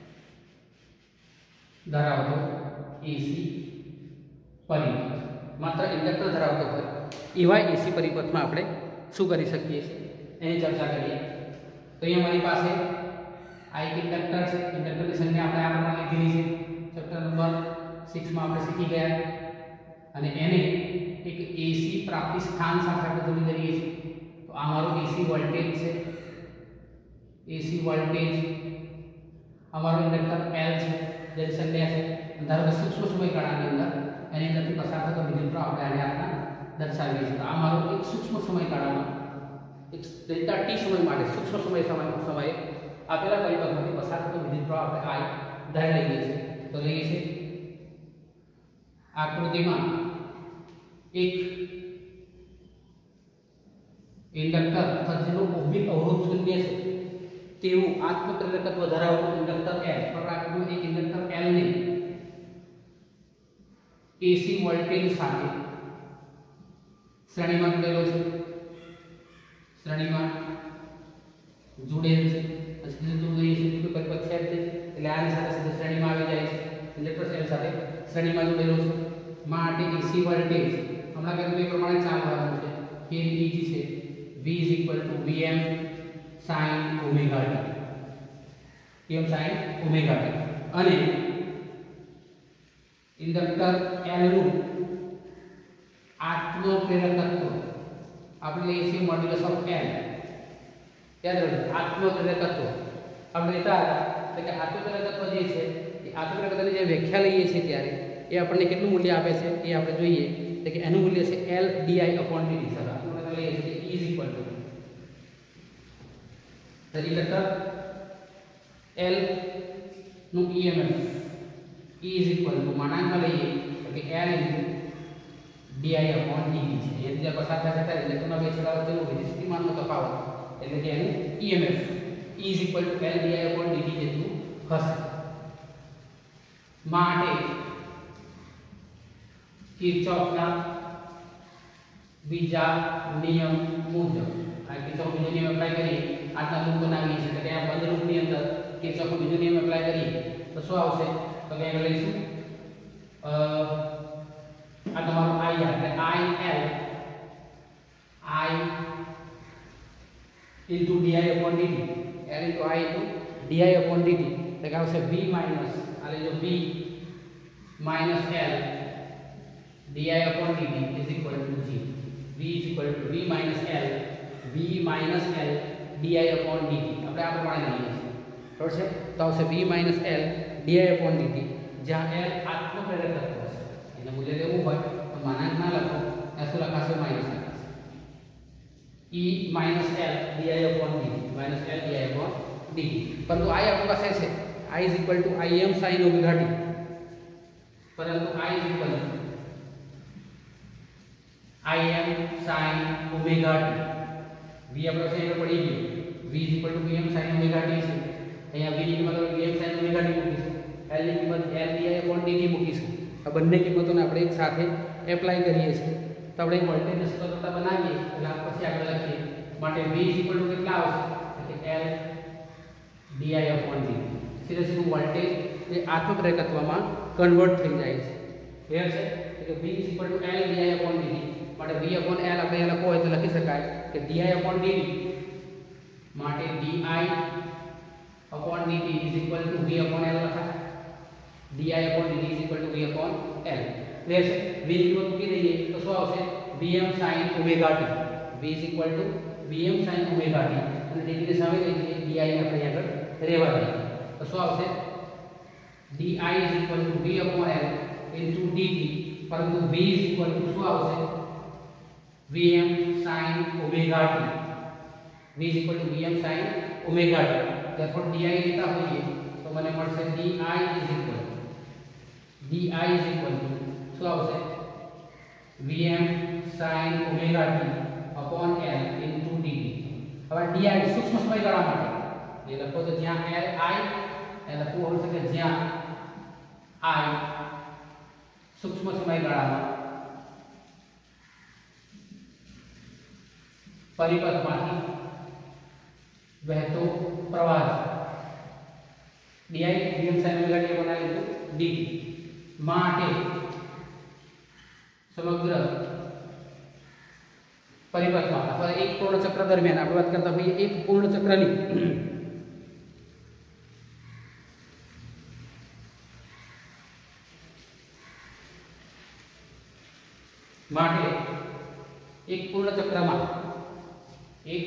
ધરાવતો એસી પરિપથ. માત્ર ઇન્ડક્ટર ધરાવતો હોય એવા એસી પરિપથમાં આપણે શું કરી શકીએ છીએ એની ચર્ચા કરીએ. તો અહીંયા મારી પાસે આ એક ઇન્ડક્ટર છે. ઇન્ડક્ટરની સંખ્યા આપણે આ પ્રમાણે લીધેલી છે ચેપ્ટર નંબર છ માં આપણે શીખી ગયા અને એને એક એસી પ્રાપ્તિ સ્થાન સાથે આપણે જોડી દઈએ છીએ. તો આ મારો એસી વોલ્ટેજ છે, એસી વોલ્ટેજ અમારો ઇન્ડક્ટર L છે જેની સંખ્યા છે. ધારો કે સૂક્ષ્મ સમયગાળાની અંદર એની અંદરથી પસાર થતો વિદ્યુતપ્રવાહ આપણે આને આપણા દર્શાવીએ છીએ. તો આ મારો એક સૂક્ષ્મ સમયગાળામાં એક ડેલ્ટા ટી સમય માટે સૂક્ષ્મ સમય સમય સમયે આપેલા પરિપથમાંથી પસાર થતો વિદ્યુતપ્રવાહ આપણે I ધારી લઈએ છીએ. તો લઈએ છીએ આકૃતિમાં એક ઇન્ડક્ટર અથવા જેનો ઓહમિક અવરોધ શૂન્ય છે તેવું આત્મપ્રેરકત્વ ધરાવતું ઇન્ડક્ટર L પર આપણું એક ઇન્ડક્ટર L ને એસી વોલ્ટેજ સાથે શ્રેણીમાં જોડેલો છે શ્રેણીમાં જોડેલ છે પછી જોડેલ છે તો પરિપથ છે એટલે આની સાથે સીધું શ્રેણીમાં આવી જાય છે ઇન્ડક્ટર L સાથે શ્રેણીમાં જોડેલો છે માટે એસી વોલ્ટેજ હમણાં કીધું એ પ્રમાણે ચાલવાનું છે કે Eg છે V Vm sin omega t Vm sin omega t અને ઇન્ડક્ટર L નું આત્મપ્રેરકત્વ આપણે લઈએ છીએ મોડ્યુલસ ઓફ L યાદ રાખજો આત્મપ્રેરકત્વ આપણે લેતા હતા કે આત્મપ્રેરકત્વ જે છે એ આત્મપ્રેરકત્વની જે વ્યાખ્યા લઈએ છીએ ત્યારે એ આપણને કેટલું મૂલ્ય આપે છે એ આપણે જોઈએ તો કે એનું મૂલ્ય છે L di upon dt sir આપણે લઈએ છીએ E is equal to the inductor L નું E M F E is equal to માનાંકમાં લઈએ તો કે L into di upon dt છે એ જે પસાર થશે ત્યારે ઇલેક્ટ્રોનના બે છેડા વચ્ચેનો વિદ્યુતસ્થિતિમાનનો તફાવત એટલે કે એનું E M F E is equal to L di upon dt જેટલું હશે માટે કિર્ચોફના બીજા નિયમ મુજબ આ કિર્ચોફ બીજો નિયમ એપ્લાય કરી આજના લૂપ બનાવીએ છીએ એટલે કે આ બંધ લૂપની અંદર કિર્ચોફનો બીજો નિયમ એપ્લાય કરીએ તો શું આવશે તો કે આપણે લઈશું આ તમારો I R એટલે I L I into di upon dt L into I into di upon dt એટલે કે આવશે V minus આ લેજો V minus L di upon dt is equal to G V is equal to V minus L V minus L di upon dt આપણે આ પ્રમાણે લઈએ છીએ બરાબર છે તો આવશે V minus L di upon dt જ્યાં L આત્મપ્રેરકત્વ છે એનું મૂલ્ય લેવું હોય તો માનાંક ના લખો ત્યાં શું લખાશે માઈનસ લખાશે E minus L di upon dt minus L di upon dt પરંતુ I આપણી પાસે છે I is equal to Im sin omega t પરંતુ I is equal to Im sin omega t V આપણે છે એ પડી ગયું V is equal to Vm sin omega t છે અહીંયા V ની કિંમત Vm sin omega t મૂકીશું L ની કિંમત L di upon dt મૂકીશું આ બંને કિંમતોને આપણે એક સાથે એપ્લાય કરીએ છીએ તો આપણે વોલ્ટેજની સતતતા બનાવીએ એટલે આ પછી આગળ લખીએ માટે V is equal to કેટલા આવશે એટલે કે L di upon dt સીધે સીધું વોલ્ટેજ એ આત્મપ્રેરકત્વમાં કન્વર્ટ થઈ જાય છે ક્લિયર છે એટલે V is equal to L di upon dt માટે V upon L આપણે લખવો હોય તો લખી શકાય કે di upon dt માટે di upon dt is equal to V upon L લખાય di upon dt is equal to V upon L clear છે V ની કિંમત મૂકી દઈએ તો શું આવશે Vm sin omega t V is equal to Vm sin omega t અને dt ની સામે લઈ જઈએ di ને આપણે આગળ રહેવા દઈએ તો શું આવશે di is equal to V upon L into dt પરંતુ V is equal to શું આવશે Vm sin omega t V is equal to Vm sin omega t therefore di લેતા હોઈએ તો મને મળશે di is equal to di is equal to શું આવશે Vm sin omega t upon L into dt હવે di સૂક્ષ્મ સમયગાળા માટે એ લખો તો જ્યાં L I એ લખવું હોય છે કે જ્યાં I સૂક્ષ્મ સમયગાળામાં પરિપથમાંથી વહેતો પ્રવાહ di Vm sin omega t બનાવી દીધું dt માટે સમગ્ર પરિપથમાં અથવા એક પૂર્ણ ચક્ર દરમિયાન આપણે વાત કરતા હોઈએ એક પૂર્ણ ચક્રની માટે એક પૂર્ણ ચક્રમાં એક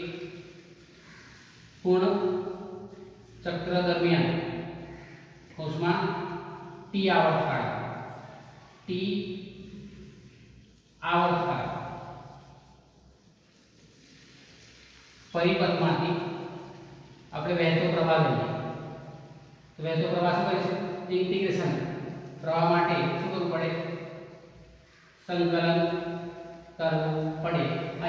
પૂર્ણ ચક્ર દરમિયાન કોષમાં t આવર્તકાળ t આવર્તકાળ પરિપથમાંથી આપણે વહેતો પ્રવાહ લઈએ તો વહેતો પ્રવાહ શું કરીશું ઇન્ટિગ્રેશન પ્રવાહ માટે શું કરવું પડે સંકલન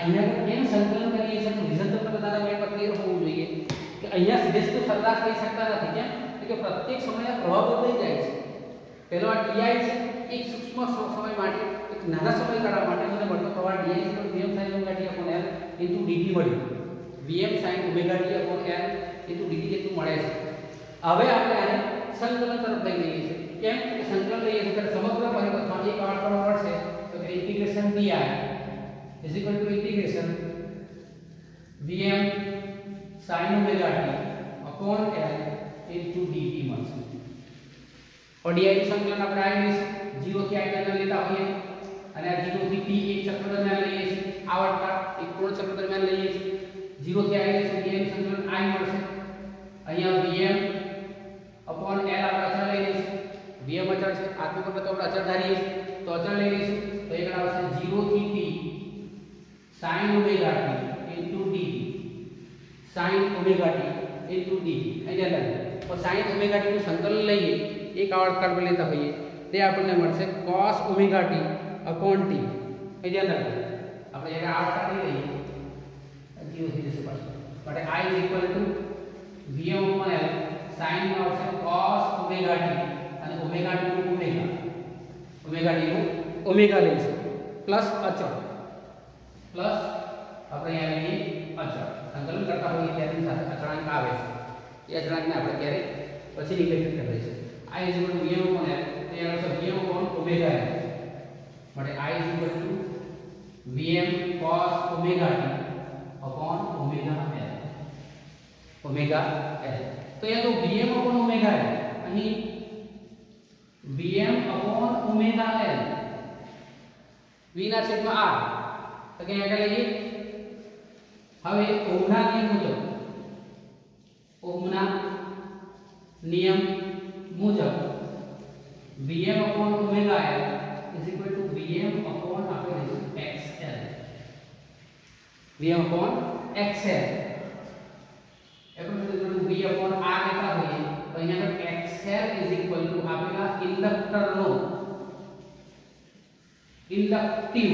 અહીંયા કેમ સંકલન કરીએ છીએ તો રીઝન તમને બધાના માઇન્ડ પર ક્લિયર હોવું જોઈએ કે અહીંયા સીધે સીધું સરેરાશ લઈ શકતા નથી કેમ કે પ્રત્યેક સમયે પ્રવાહ બદલાઈ જાય છે. પહેલો આ ટી આઈ છે એક સૂક્ષ્મ સમય માટે એક નાના સમયગાળા માટે મને મળતો પ્રવાહ D I VM sin omega T upon L into DT મળ્યું. VM sin omega T upon L into DT જેટલું મળે છે. હવે આપણે આને સંકલન તરફ લઈ જઈએ છીએ. કેમ કે સંકલન લઈએ તો સમગ્ર પરિબળમાં એક આંકડો મળશે તો કે integration D I is equal to integration vm sin omega t upon l into dt મળશે. और डी आई संकलन આપણે આવી લઈશું zero થી i દરમિયાન લેતા હોઈએ અને આ zero થી t એક ચક્ર દરમિયાન લઈએ છીએ આવર્તતા એક પૂર્ણ ચક્ર દરમિયાન લઈએ છીએ zero થી i લઈશું ડી આઈ સંકલન i મળશે. અહીંયા vm upon l આપણે અચળ લઈ લઈશું vm અચળ છે આત્મક પર તો આપણે અચળ ધારીએ તો અચળ લઈ લઈશું તો એક આવશે zero થી t sin omega t into dt sin omega t into dt અહીંયા લઈએ તો sin omega t નું સંકલન લઈએ એક આવર્તકાળ લેતા હોઈએ તે આપણને મળશે cos omega t upon t અહીંયા લઈએ આપણે એક આવર્તકાળ લઈએ zero થી જશે પાછું માટે i is equal to vm upon l sin માં આવશે cos omega t અને omega t નું omega omega t નું omega લઈશું પ્લસ અચળ प्लस આપણે અહીંયા લઈએ અચળ સંકલન કરતા હોઈએ ત્યારે સાથે અચળાંક આવે છે એ અચળાંકને આપણે ક્યારે પછી નિગેટિવ કરી દઈશું. i is equal to vm upon l તો એનો અર્થ vm upon omega l માટે i is equal to vm cos omega t upon omega l omega l તો એ તો vm upon omega l અહીં vm upon omega l v ના છેદમાં r તો કે આગળ લઈએ હવે ઓહમના નિયમ મુજબ ઓહમના નિયમ મુજબ vm upon omega l is equal to vm upon આપણે લઈશું xl vm upon xl એટલે કે v upon r લેતા હોઈએ તો અહીંયા પર xl is equal to આપેલા ઇન્ડક્ટરનો ઇન્ડક્ટિવ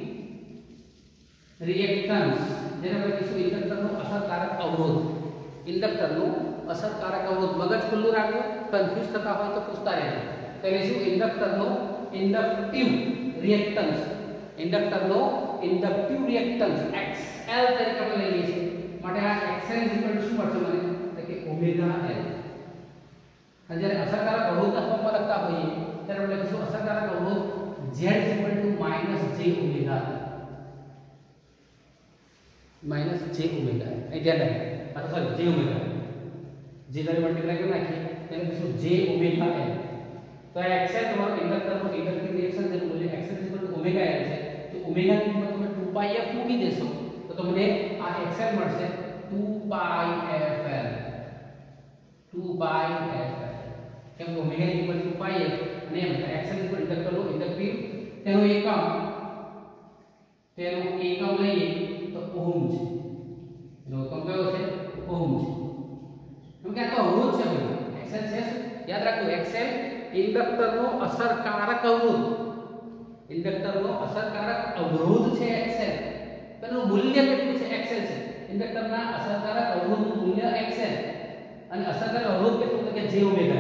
रिएक्टेंस જેને આપણે કહીશું ઇન્ડક્ટરનો અસરકારક અવરોધ ઇન્ડક્ટરનો અસરકારક અવરોધ મગજ ખુલ્લું રાખો કન્ફ્યુઝ થતા હોય તો પૂછતા રહેજો તો લઈશું ઇન્ડક્ટરનો ઇન્ડક્ટિવ રિએક્ટન્સ ઇન્ડક્ટરનો ઇન્ડક્ટિવ રિએક્ટન્સ xl તરીકે આપણે લઈએ છીએ માટે આ xl ઇક્વલ ટુ શું મળશે મને તો કે ઓમેગા l અને જ્યારે અસરકારક અવરોધના ફોર્મમાં લખતા હોઈએ ત્યારે આપણે લખીશું અસરકારક અવરોધ z equal to minus j omega minus j omega है ध्यान रखिए अथवा सॉरी j ओमेगा j द्वारा मल्टीप्लाई कर नाखिए એટલે કે શું j ઓમેગા l તો આ xl તમારો ઇન્ડક્ટરનો ઇન્ડક્ટિવ રિએક્શન જેનું મૂલ્ય xl ઓમેગા l છે તો ઓમેગા ની કિંમત તમે two pi f મૂકી દેશો તો તમને આ xl મળશે two pi f l two pi f l કેમ કે ઓમેગા ની કિંમત two pi f અને એમ xl ઇન્ડક્ટરનો ઇન્ડક્ટિવ તેનો એકમ તેનો એકમ લઈએ તો ઓહમ છે એનો એકમ કયો છે ઓહમ છે કેમ કે આ તો અવરોધ છે ભાઈ xl છે યાદ રાખજો xl ઇન્ડક્ટરનો અસરકારક અવરોધ ઇન્ડક્ટરનો અસરકારક અવરોધ છે xl તેનું મૂલ્ય કેટલું છે xl છે ઇન્ડક્ટરના અસરકારક અવરોધનું મૂલ્ય xl અને અસરકારક અવરોધ કેટલું તો કે j ઓમેગા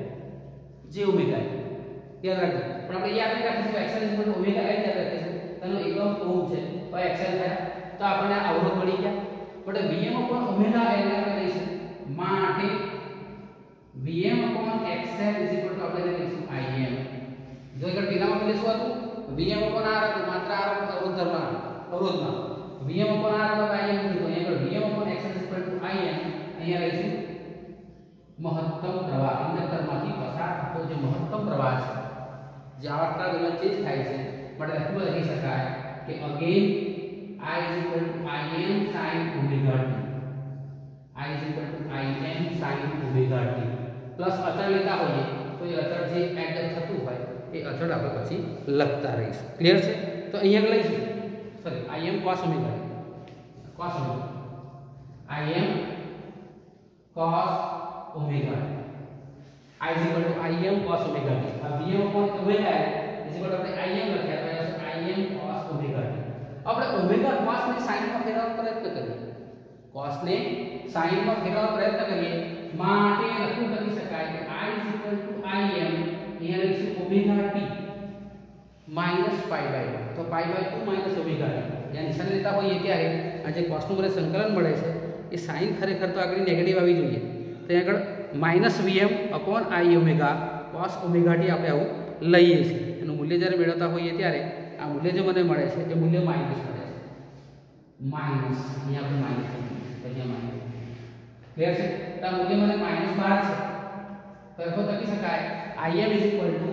j ઓમેગા યાદ રાખજો પણ આપણે યાદ રાખીશું xl ઓમેગા l યાદ રાખીશું તેનો એકમ ઓહમ છે તો xl થાય તો આપણને અવરોધ મળી ગયા but vm upon omega l આપણે લઈશું માટે vm upon xl is equal to આપણે લઈશું im જો એકર પેલામાં આપણે શું હતું vm upon r હતું માત્ર r અવરોધ ધર્મમાં અવરોધમાં vm upon r તો im કીધું અહીંયા vm upon xl is equal to im અહીંયા લઈશું મહત્તમ પ્રવાહ ઇન્ડક્ટરમાંથી પસાર થતો જે મહત્તમ પ્રવાહ છે જે આવર્તતા દરમિયાન ચેન્જ થાય છે માટે લખવું લખી શકાય કે again I is equal to im sin omega t I is equal to im sin omega t plus અચળ લેતા હોઈએ તો એ અચળ જે એડ થતું હોય એ અચળ આપણે પછી લખતા રહીશું ક્લિયર છે તો અહીંયા લઈશું sorry im cos omega t cos omega im cos omega t I is equal to im cos omega t अब vm upon omega is equal to આપણે im લખ્યા તો im cos omega t આપણે omega cos ને sin માં ફેરવવાનો પ્રયત્ન કરીએ, cos ને sin માં ફેરવવાનો પ્રયત્ન કરીએ માટે લખવું કરી શકાય કે I im અહીંયા લખીશું omega t minus pi by two, તો pi by two minus omega t જ્યાં નિશાન લેતા હોઈએ ત્યારે આ જે cos નું મને સંકલન મળે છે એ sin ખરેખર તો આગળ નેગેટિવ આવી જોઈએ, તો અહીં આગળ minus VM upon I omega cos omega t આપણે આવું લઈએ છીએ. એનું મૂલ્ય જ્યારે મેળવતા હોઈએ ત્યારે આ મૂલ્ય જે મને મળે છે એ મૂલ્ય માઈનસ મળે છે, માઈનસ અહીંયા આપણે માઈનસ અહીંયા માઈનસ ક્લિયર છે. તો આ મૂલ્ય મને માઈનસ બાર છે, તો લખો લખી શકાય im is equal to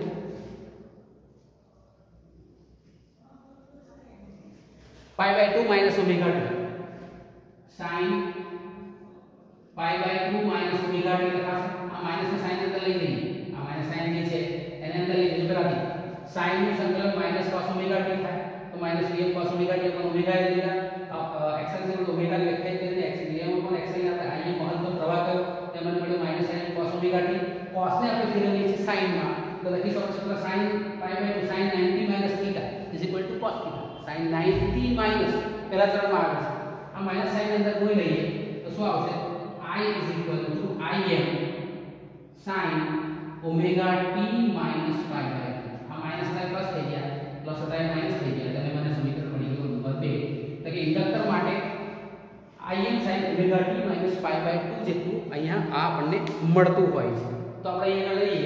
pi by two minus omega t sin pi by two minus omega t લખાશે. આ માઈનસ ને sin અંદર લઈ લઈએ, આ માઈનસ sin જે છે એને અંદર લઈ લઈએ બરાબર. sin નું સંકલન માઈનસ cos ઓમેગા t થાય, તો minus vm cos omega t upon omega એ લીધા xl ને ઓમેગા લખાઈ કરીને x vm अपन xl ને આપણે im મહત્તમ પ્રવાહ કર્યો તે મને મળ્યું minus sin cos omega t. cos ને આપણે ફેરવીએ છીએ sin માં, તો લખી શકો છો sin pi by two sin ninety minus theta is equal to cos theta. sin ninety minus પહેલા ચરણમાં આવે છે, આ માઈનસ sin અંદર કોઈ લઈએ તો શું આવશે I is equal to im sin omega t minus pi by two. આ માઈનસ હતા પ્લસ થઈ ગયા, પ્લસ હતા માઈનસ થઈ ગયા, એટલે મને સમીકરણ મળી ગયું નંબર બે. એટલે કે ઇન્ડક્ટર માટે im sin omega t minus pi by two જેટલું અહીંયા આ આપણને મળતું હોય છે. તો આપણે અહીંયા લઈએ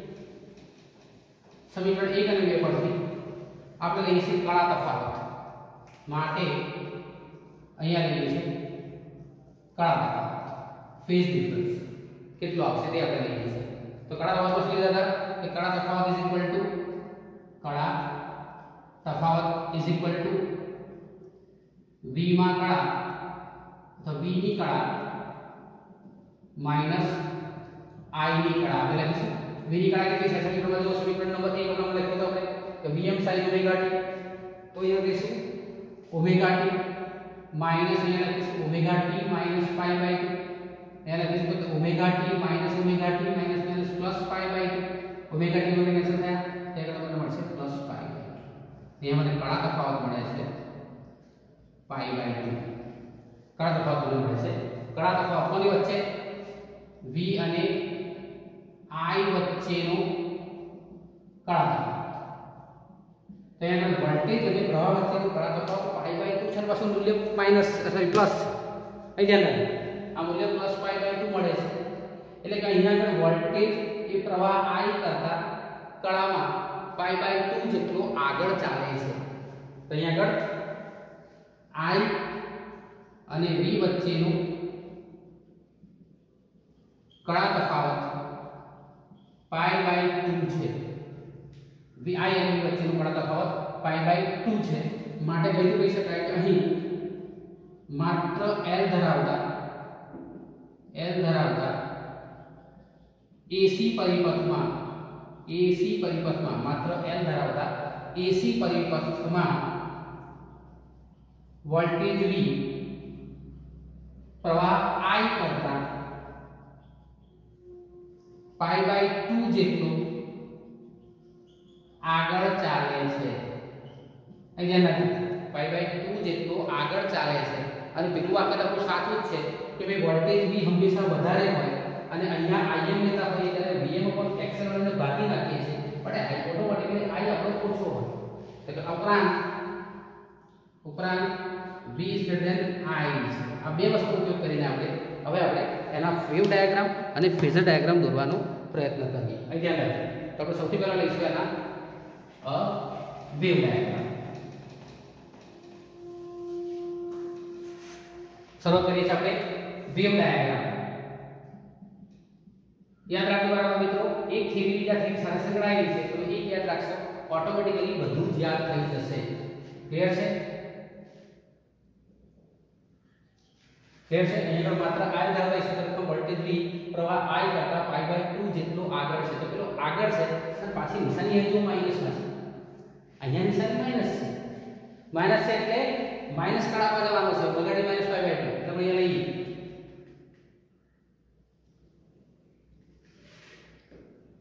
સમીકરણ એક અને બે પરથી આપણે લઈએ છીએ કળા તફાવત માટે અહીંયા લઈએ છીએ કળા તફાવત ફેઝ ડિફરન્સ કેટલો આવશે તે આપણે લઈએ છીએ. તો કળા તફાવત શું લીધા હતા કે કળા તફાવત ઇઝ ઇક્વલ ટુ કળા તફાવત ઇઝ ઇક્વલ ટુ v માં કળા તો v ની કળા માઈનસ i ની કળા આપણે લખીશું. v ની કળા કેટલી છે સમીકરણમાં જો સમીકરણ નંબર એક આપણે લખ્યો તો આપણે કે vm sin omega t, તો અહીંયા લખીશું omega t માઈનસ અહીંયા લખીશું omega t minus pi by two, અહીંયા લખીશું તો omega t minus omega t minus minus plus pi by two, omega t મને કેન્સલ થયા એટલે તમને મળશે plus pi by two. અહીંયા મને કળા તફાવત મળે છે pi by two. કળા તફાવત મળે છે, કળા તફાવત કોની વચ્ચે v અને i વચ્ચેનો કળા તફાવત. તો અહીંયા વોલ્ટેજ અને પ્રવાહ વચ્ચેનો કળા તફાવત પાઈ બાય ટુ છે, પાછું મૂલ્ય માઈનસ સોરી પ્લસ છે. અહીં ધ્યાન રાખો આ મૂલ્ય પ્લસ પાઈ બાય ટુ મળે છે, એટલે કે અહીંયા આગળ વોલ્ટેજ એ પ્રવાહ i કરતા કળામાં પાઈ બાય ટુ જેટલો આગળ ચાલે છે. તો અહીંયા આગળ i અને v વચ્ચેનો કળા તફાવત પાઈ બાય ટુ છે. vi અને v વચ્ચેનો કળા તફાવત પાઈ બાય ટુ છે, માટે કઈ કહી શકાય કે અહીં માત્ર l ધરાવતા l ધરાવતા ac પરિપથમાં ac પરિપથમાં માત્ર l ધરાવતા ac પરિપથમાં વોલ્ટેજ v પ્રવાહ i કરતા પાઈ બાય ટુ જેટલો આગળ ચાલે છે. અહીંયા નથી પાઈ બાય ટુ જેટલો આગળ ચાલે છે, અને પેલું વાક્ય આપણું સાચું જ છે કે ભાઈ વોલ્ટેજ v હંમેશા વધારે હોય અને અહીંયા im લેતા હોઈએ ત્યારે vm ઉપર xl ને ભાગી નાખીએ છીએ, પણ ઓટોમેટિકલી i આપણો ઓછો હોય. એટલે ઉપરાંત ઉપરાંત v is greater than i છે. આ બે વસ્તુ ઉપયોગ કરીને આપણે હવે આપણે એના વેવ ડાયાગ્રામ અને ફેઝર ડાયાગ્રામ દોરવાનો પ્રયત્ન કરીએ. અહીં ધ્યાન રાખજો. તો આપણે સૌથી પહેલા લઈશું એના અ વેવ ડાયાગ્રામ. શરૂ કરીએ છીએ આપણે વેવ ડાયાગ્રામ. યાદ રાખજો મારા મિત્રો, એક થિયરી બીજા થિયરી સાથે સંકળાયેલી છે, તો એક યાદ રાખશો ઓટોમેટિકલી બધું જ યાદ થઈ જશે. ક્લિયર છે? ક્લિયર છે? અહીંયા માત્ર i ધરાવતા ઇલેક્ટ્રોન વોલ્ટેજ v પ્રવાહ i કરતા પાઈ બાય ટુ જેટલો આગળ છે. તો પેલો આગળ છે અને પાછી નિશાની અહીં જો માઈનસ માં છે, અહીંયા નિશાની માઈનસ છે. માઈનસ છે એટલે માઈનસ કળામાં જવાનું છે, બગાડી માઈનસ પાઈ બાય ટુ. એટલે અહીંયા લઈએ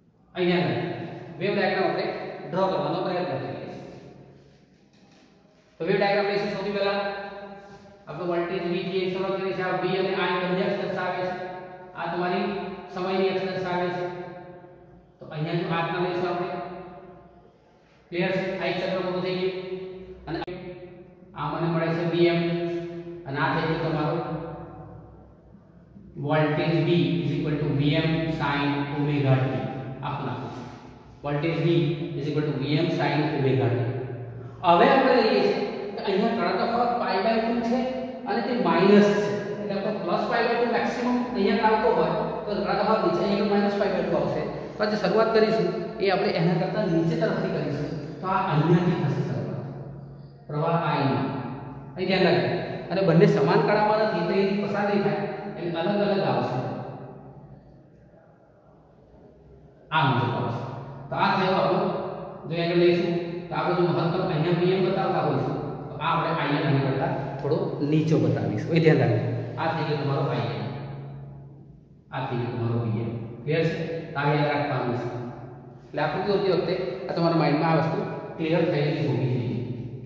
અહીંયા વેવ ડાયાગ્રામ આપણે ડ્રો કરવાનો પ્રયત્ન કરીએ છીએ. તો વેવ ડાયાગ્રામ લઈશું સૌથી પહેલા આપણે વોલ્ટેજ V જે શરૂઆત કરી છે, આ V અને I બંને અક્ષ દર્શાવે છે, આ તમારી સમયની અક્ષ દર્શાવે છે. તો અહીંયા જો આજના લઈશું આપણે, ક્લિયર છે? આ એક ચક્ર પૂરું થઈ ગયું અને આ મને મળે છે Vm અને આ થઈ ગયું તમારું voltage V is equal to Vm sin omega t. આખું નાખું છું voltage V is equal to Vm sin omega t. હવે આપણે લઈએ છીએ કે અહીંયા કણા તફાવત પાઈ બાય ટુ છે અને તે માઈનસ છે, એટલે આપણે plus pi by two maximum અહીંયા આવતો હોય તો કણા તફાવત નીચે અહીંયા માઈનસ પાઈ બાય ટુ આવશે. તો જે શરૂઆત કરીશું એ આપણે એના કરતા નીચે તરફથી કરીશું. તો આ અહીંયાથી થશે શરૂઆત પ્રવાહ I નો, અહીં ધ્યાન રાખજો. અને બંને સમાન કણામાં નથી તો એથી પસાર નહીં થાય, એટલે અલગ અલગ આવશે, આ મુજબ આવશે. તો આ થયો આપણો જો એંગલ લઈશું તો આપણે જો મહત્તમ અહીંયા Vm બતાવતા હોઈશું તો આ આપણે Im અહીં કરતા થોડો નીચો બતાવીશું, એ ધ્યાન રાખજો. આ થઈ ગયો તમારો Im, આ થઈ ગયો તમારો Vm. ક્લિયર છે? તો આ યાદ રાખવાનું છે. એટલે આપણે જોતી વખતે આ તમારા માઇન્ડમાં આ વસ્તુ ક્લિયર થયેલી હોવી જોઈએ.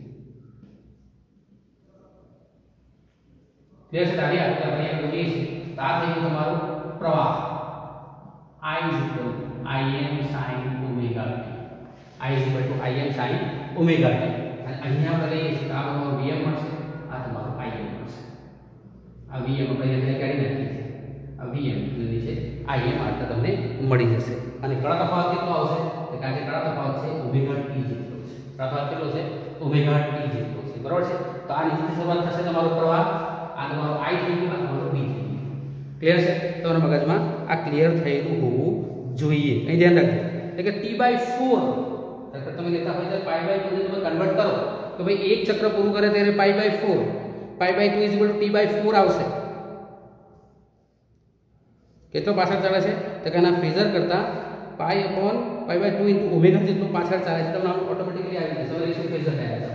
ક્લિયર છે? તારી આપણે આપણે અહીંયા બોલીએ છીએ તો આ થઈ ગયું તમારું પ્રવાહ I is equal to Im sin omega t. I is equal to Im sin omega t. અને અહીંયા આપણે લઈએ છીએ તો આ તમારો Vm મળશે, આ તમારો Im મળશે. આ Vm આપણે અહીંયા કાઢી નાખીએ છીએ, આ Vm નીચે Im આટલા તમને મળી જશે. અને કણા તફાવત કેટલો આવશે? તો કારણ કે કણા તફાવત છે ઓમેગા t જેટલો છે. કણા તફાવત કેટલો છે? ઓમેગા t જેટલો છે. બરાબર છે? તો આ નીચેથી શરૂઆત થશે તમારો પ્રવાહ, આ તમારો I થઈ ગયું, આ તમારો V થઈ ગયું. ક્લિયર છે? તમારા મગજમાં આ ક્લિયર થયેલું હોવું જોઈએ. અહીં ધ્યાન રાખજો એટલે કે t બાય ફોર તમે લેતા હોય તો પાઈ બાય ટુ ને તમે કન્વર્ટ કરો તો ભાઈ એક ચક્ર પૂરું કરે ત્યારે pi by four, pi by two is equal to t by four આવશે. કેટલો પાછળ ચાલે છે? તો કે આના ફેઝર કરતા pi upon pi by two into omega જેટલું પાછળ ચાલે છે. તમને આમ ઓટોમેટિકલી આવી જશે. હવે લઈશું phasor diagram.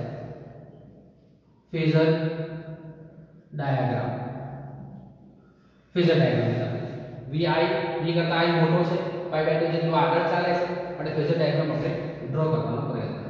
Phasor diagram phasor diagram Vi V કરતા I મોટો છે, પાઈ બાય ટુ જેટલું આગળ ચાલે છે, અને ફેઝર ડાયાગ્રામ આપણે ડ્રો કરવાનો પ્રયત્ન કરીએ.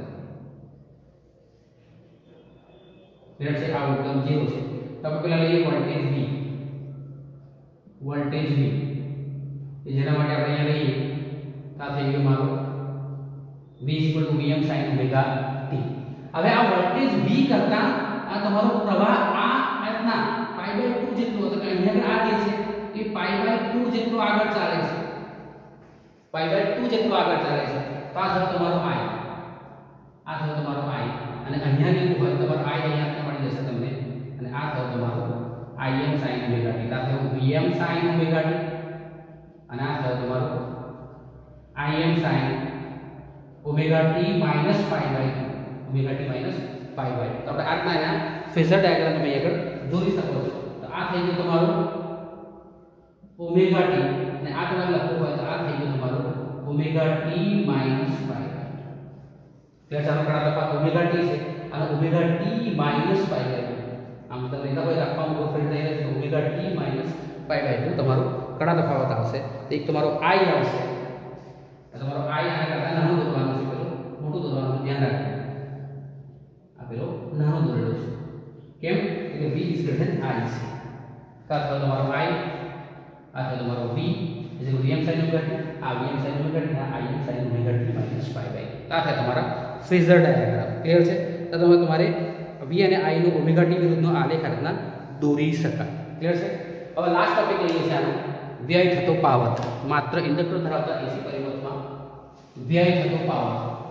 ક્લિયર છે? આ એકદમ ઝીરો છે. તો આપણે પહેલા લઈએ વોલ્ટેજ V. વોલ્ટેજ V કે જેના માટે આપણે અહીંયા લઈએ તો આ થઈ ગયું મારું V = Vm sin omega t. હવે આ વોલ્ટેજ V કરતા આ તમારો પ્રવાહ આ આટલા પાઈ બાય ટુ જેટલો હતો કે અહીંયા આ જે છે એ પાઈ બાય ટુ જેટલો આગળ ચાલે છે, પાઈ બાય ટુ જેટલો આગળ ચાલે છે. તો આ થયો તમારો I, આ થયો તમારો I. અને અહીંયા લીધું હોય તમારો I અહીંયા મળી જશે તમને, અને આ થયો તમારો Im sin omega t. આ થયો Vm sin omega t અને આ થયો તમારો Im sin omega t minus pi by two, omega t minus pi by two. તો આપણે આજના અહીંયા ફેઝર ડાયાગ્રામ તમે આગળ દોરી શકો છો. તો આ થઈ ગયું તમારું omega t અને આ તમારે લખવું હોય તો આ થઈ ગયું તમારું omega t minus pi by two. એટલે ચાલો કણા તફાવત omega t છે અને omega t minus pi by two. આમ તમે લેતા હોય રાખવાનું બહુ ફરી થઈ રહેશે omega t minus pi by two તમારું કણા તફાવત આવશે. તો એક તમારો I આવશે, તમારો I આના કરતા નાનો દોરવાનો છે, પેલો મોટું દોરવાનું ધ્યાન રાખજો. આ પેલો નાનો દોરેલો છે. કેમ? કે V is greater than I છે. તો આ થયો તમારો I, આ થયો તમારો V is equal to Vm sin omega t, આ Vm sin omega t, આ Im sin omega t minus pi by two. આ થાય તમારા ફેઝર ડાયાગ્રામ. ક્લિયર છે? તો તમે તમારે V અને I નો ઓમેગા t વિરુદ્ધનો આલેખ આ રીતના દોરી શકાય. ક્લિયર છે? હવે લાસ્ટ ટોપિક લઈએ છીએ આનો વ્યય થતો પાવર. માત્ર ઇન્ડક્ટર ધરાવતા એસી પરિબળમાં વ્યય થતો પાવર.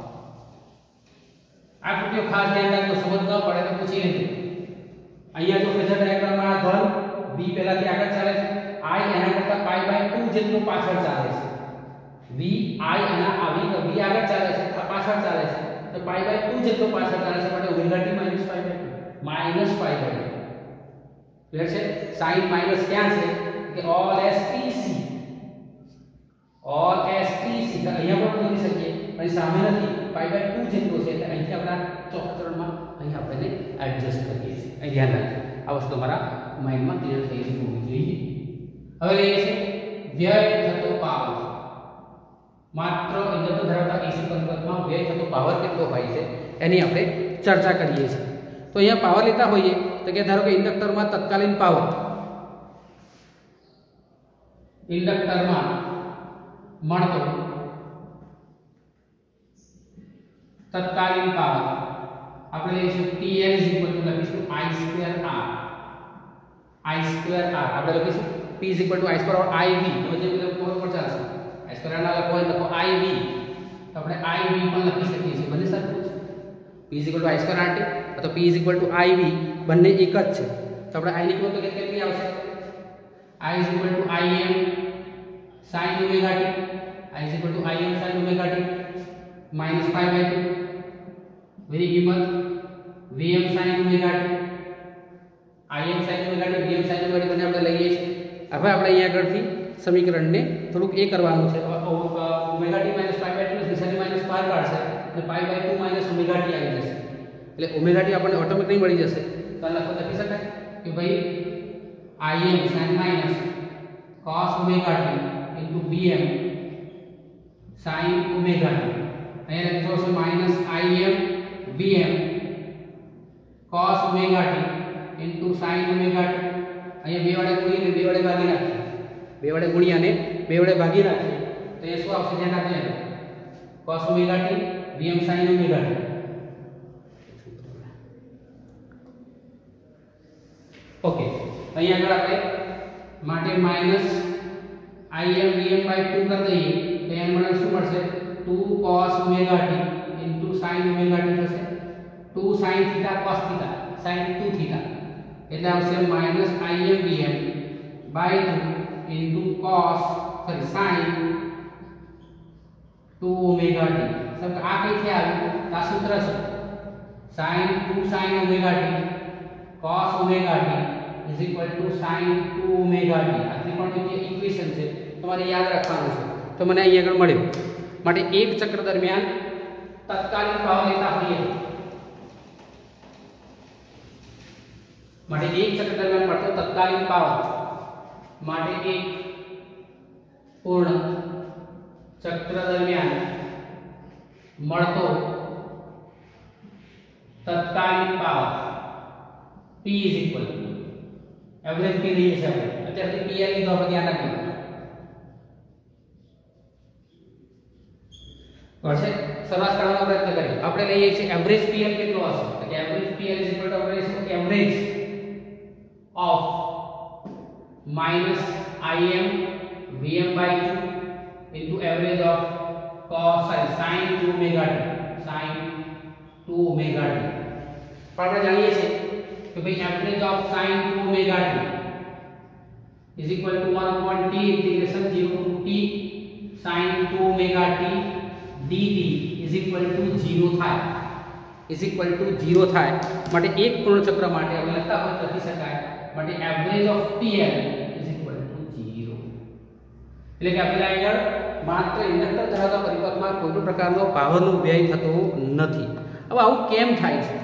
આ કૃતિઓ ખાસ ધ્યાન રાખજો, સમજ ન પડે તો પૂછી લેજો. અહીંયા જો ફેઝર ડાયાગ્રામમાં આ ધન V પહેલાથી આગળ ચાલે છે, I એના કરતા પાઈ બાય ટુ જેટલું પાછળ ચાલે છે. V I અને આ V તો V આગળ ચાલે છે, આ પાછળ ચાલે છે, તો પાઈ બાય ટુ જેટલું પાછળ ચાલે છે માટે omega t minus pi by two minus pi by two. Clear છે? sin માઈનસ ક્યાં છે કે all s t c, all s t c તો અહીંયા પણ લખી શકીએ પણ સામે નથી, પાઈ બાય ટુ જેટલું છે એટલે અહીંથી આપણા ચોથા ચરણમાં અહીં આપણે એડજસ્ટ કરીએ છીએ. અહીં ધ્યાન રાખજો, આ વસ્તુ તમારા માઇન્ડમાં ક્લિયર થઈ હોવી જોઈએ. હવે લઈએ છીએ વ્યય થતો પાવર. માત્ર ઇન્ડક્ટર ધરાવતા એસી પરિબળમાં વ્યય થતો પાવર કેટલો હોય છે એની આપણે ચર્ચા કરીએ છીએ. તો तो अहींया पावर लेता होइए तो के धारो के इंडक्टर में तत्कालीन पावर इंडक्टर में मळतो तत्कालीन पावर આપણે લઈશું T L લખીશું I square R I square R આપણે લખીશું P I સ્ક્વેર और I V તો જે બધા કોડ પર ચાલશે I સ્ક્વેર ના લખો હોય તો I V તો આપણે I V પણ લખી શકીએ છીએ બંને સરખું છે P I square R T અથવા P I V બંને એક જ છે તો આપણે I ની કિંમત તો કેટલી આવશે I I M sin omega t I I M sin omega t minus pi by two वेरी कीमत V M sin omega t I M sin omega t V M sin omega t બને આપણે લઈએ છીએ હવે આપણે અહીંયા આગળથી સમીકરણને થોડુંક એ કરવાનું છે omega t minus pi by two નિશાની minus બહાર કાઢશે અને pi by two minus omega t આવી જશે એટલે omega t આપણને ઓટોમેટિક મળી જશે તો લખો લખી શકાય કે ભાઈ I M sin minus cos omega t into V M sin omega t અહીંયા લખીશું છે minus I M V M cos omega t into sin omega t અહીંયા બે વડે ગુણીને બે વડે ભાગી નાખીએ બે વડે ગુણી અને બે વડે ભાગી નાખીએ તો એ શું આવશે ધ્યાન રાખજો cos omega t V M sin omega t okay અહીંયા આગળ આપણે માટે minus I M V M by two કરી દઈએ તો એન મને શું મળશે two cos omega t into sin omega t થશે two sin theta cos theta sin two theta એટલે આવશે minus I M V M by two into cos sorry sin two omega t सब આ કઈથી આવ્યું આ સૂત્ર છે sin two sin omega t cos omega t is equal to sin two omega t આ ત્રિકોણમિતિય ઇક્વેશન છે તમારે યાદ રાખવાનું છે તો મને અહીં આગળ મળ્યું માટે એક ચક્ર દરમિયાન तत्कालीन पावर लेता होइए માટે એક ચક્ર દરમિયાન મળતો તત્કાલીન પાવર માટે એક પૂર્ણ ચક્ર દરમિયાન મળતો તત્કાલીન power P is equal to average P લઈએ છે આપણે અત્યારથી P L લીધો આપણે ધ્યાન રાખજો વર્ષે શરૂઆત કરવાનો પ્રયત્ન કરીએ આપણે લઈએ છીએ એવરેજ P L કેટલો હશે તો કે average P L is equal to આપણે લઈશું average of minus I M V M by two into average of cos sorry sin two omega t sin two omega t પણ આપણે જાણીએ છીએ કે ભાઈ average of sin two omega t is equal to one upon t integration zero to t sin two omega t dt is equal to zero થાય is equal to zero થાય માટે એક પૂર્ણ ચક્ર માટે આપણે લખતા હોય લખી શકાય માટે average of P L is equal to zero એટલે કે આપણે આગળ માત્ર ઇન્ડક્ટર ધરાવતા પરિપથમાં કોઈ પણ પ્રકારનો પાવરનો વ્યય થતો નથી હવે આવું કેમ થાય છે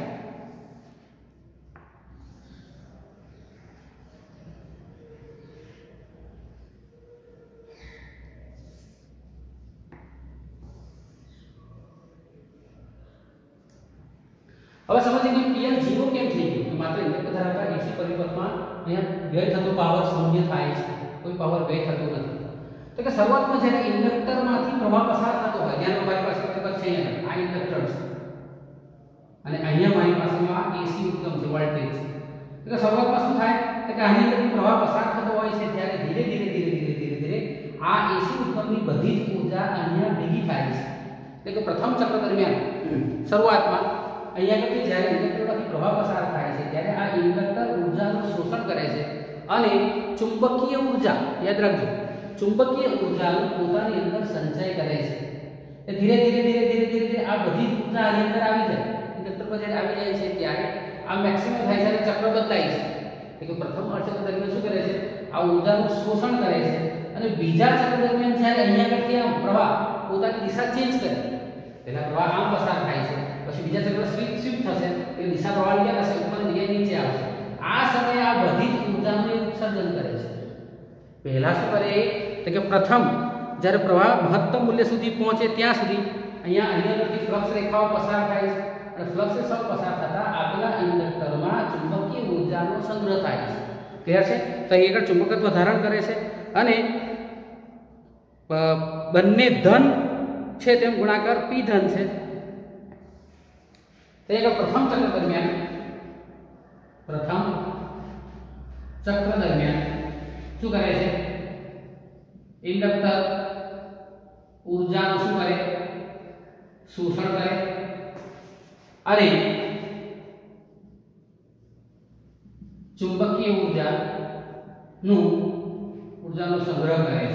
હવે સમજીએ કે P L zero કેમ થઈ ગયું તો માત્ર ઇન્ડક્ટર ધરાવતા A C પરિપથમાં અહીંયા વ્યય થતો પાવર શૂન્ય થાય છે કોઈ પાવર વ્યય થતો નથી તો કે શરૂઆતમાં જ્યારે ઇન્ડક્ટરમાંથી પ્રવાહ પસાર થતો હોય જ્યાં અમારી પાસે પરિપથ છે આ ઇન્ડક્ટર છે અને અહીંયા મારી પાસે આ A C ઉત્પન્ન છે વોલ્ટેજ છે તો શરૂઆતમાં શું થાય તો કે આની અંદરથી પ્રવાહ પસાર થતો હોય છે ત્યારે ધીરે ધીરે ધીરે ધીરે ધીરે ધીરે આ A C ઉત્પન્નની બધી જ ઊર્જા અહીંયા ભેગી થાય છે એટલે કે પ્રથમ ચક્ર દરમિયાન શરૂઆતમાં અહીંયા કે જ્યારે ઇન્ડક્ટરમાંથી પ્રવાહ પસાર થાય છે ત્યારે આ ઇન્ડક્ટર ઊર્જાનું શોષણ કરે છે અને ચુંબકીય ઊર્જા યાદ રાખજો ચુંબકીય ઊર્જાનું પોતાની અંદર સંચય કરે છે એ ધીરે ધીરે ધીરે ધીરે ધીરે ધીરે આ બધી જ ઊર્જા આની અંદર આવી જાય ઇન્ડક્ટર પર જ્યારે આવી જાય છે ત્યારે આ મેક્સિમમ થાય છે અને ચક્ર બદલાય છે એટલે કે પ્રથમ ચક્ર દરમિયાન શું કરે છે આ ઊર્જાનું શોષણ કરે છે અને બીજા ચક્ર દરમિયાન જ્યારે અહીંયા આગળથી આ પ્રવાહ પોતાની દિશા ચેન્જ કરે પહેલા પ્રવાહ આમ પસાર થાય છે પછી બીજા ચક્ર સ્વિચ શિફ્ટ થશે એટલે દિશા પ્રવાહની ક્યાં થશે ઉપર જગ્યાએ નીચે આવશે આ સમયે આ બધી જ ઊર્જાનું ઉત્સર્જન કરે છે પહેલા શું કરે તો કે પ્રથમ જ્યારે પ્રવાહ મહત્તમ મૂલ્ય સુધી પહોંચે ત્યાં સુધી અહીંયા અહીંયાથી ફ્લક્સ રેખાઓ પસાર થાય છે અને ફ્લક્સ રેખાઓ પસાર થતા આપેલા ઇન્ડક્ટરમાં ચુંબકીય ઊર્જાનો સંગ્રહ થાય છે. ક્લિયર છે? તો અહીં આગળ ચુંબકત્વ ધારણ કરે છે અને બંને ધન છે તેમ ગુણાકાર p ધન છે. તો એક પ્રથમ ચક્ર દરમિયાન પ્રથમ ચક્ર દરમિયાન શું કરે છે? ઇન્ડક્ટર ઊર્જાનું શું કરે? શોષણ કરે અને ચુંબકીય ઊર્જાનું ઊર્જાનો સંગ્રહ કરે છે.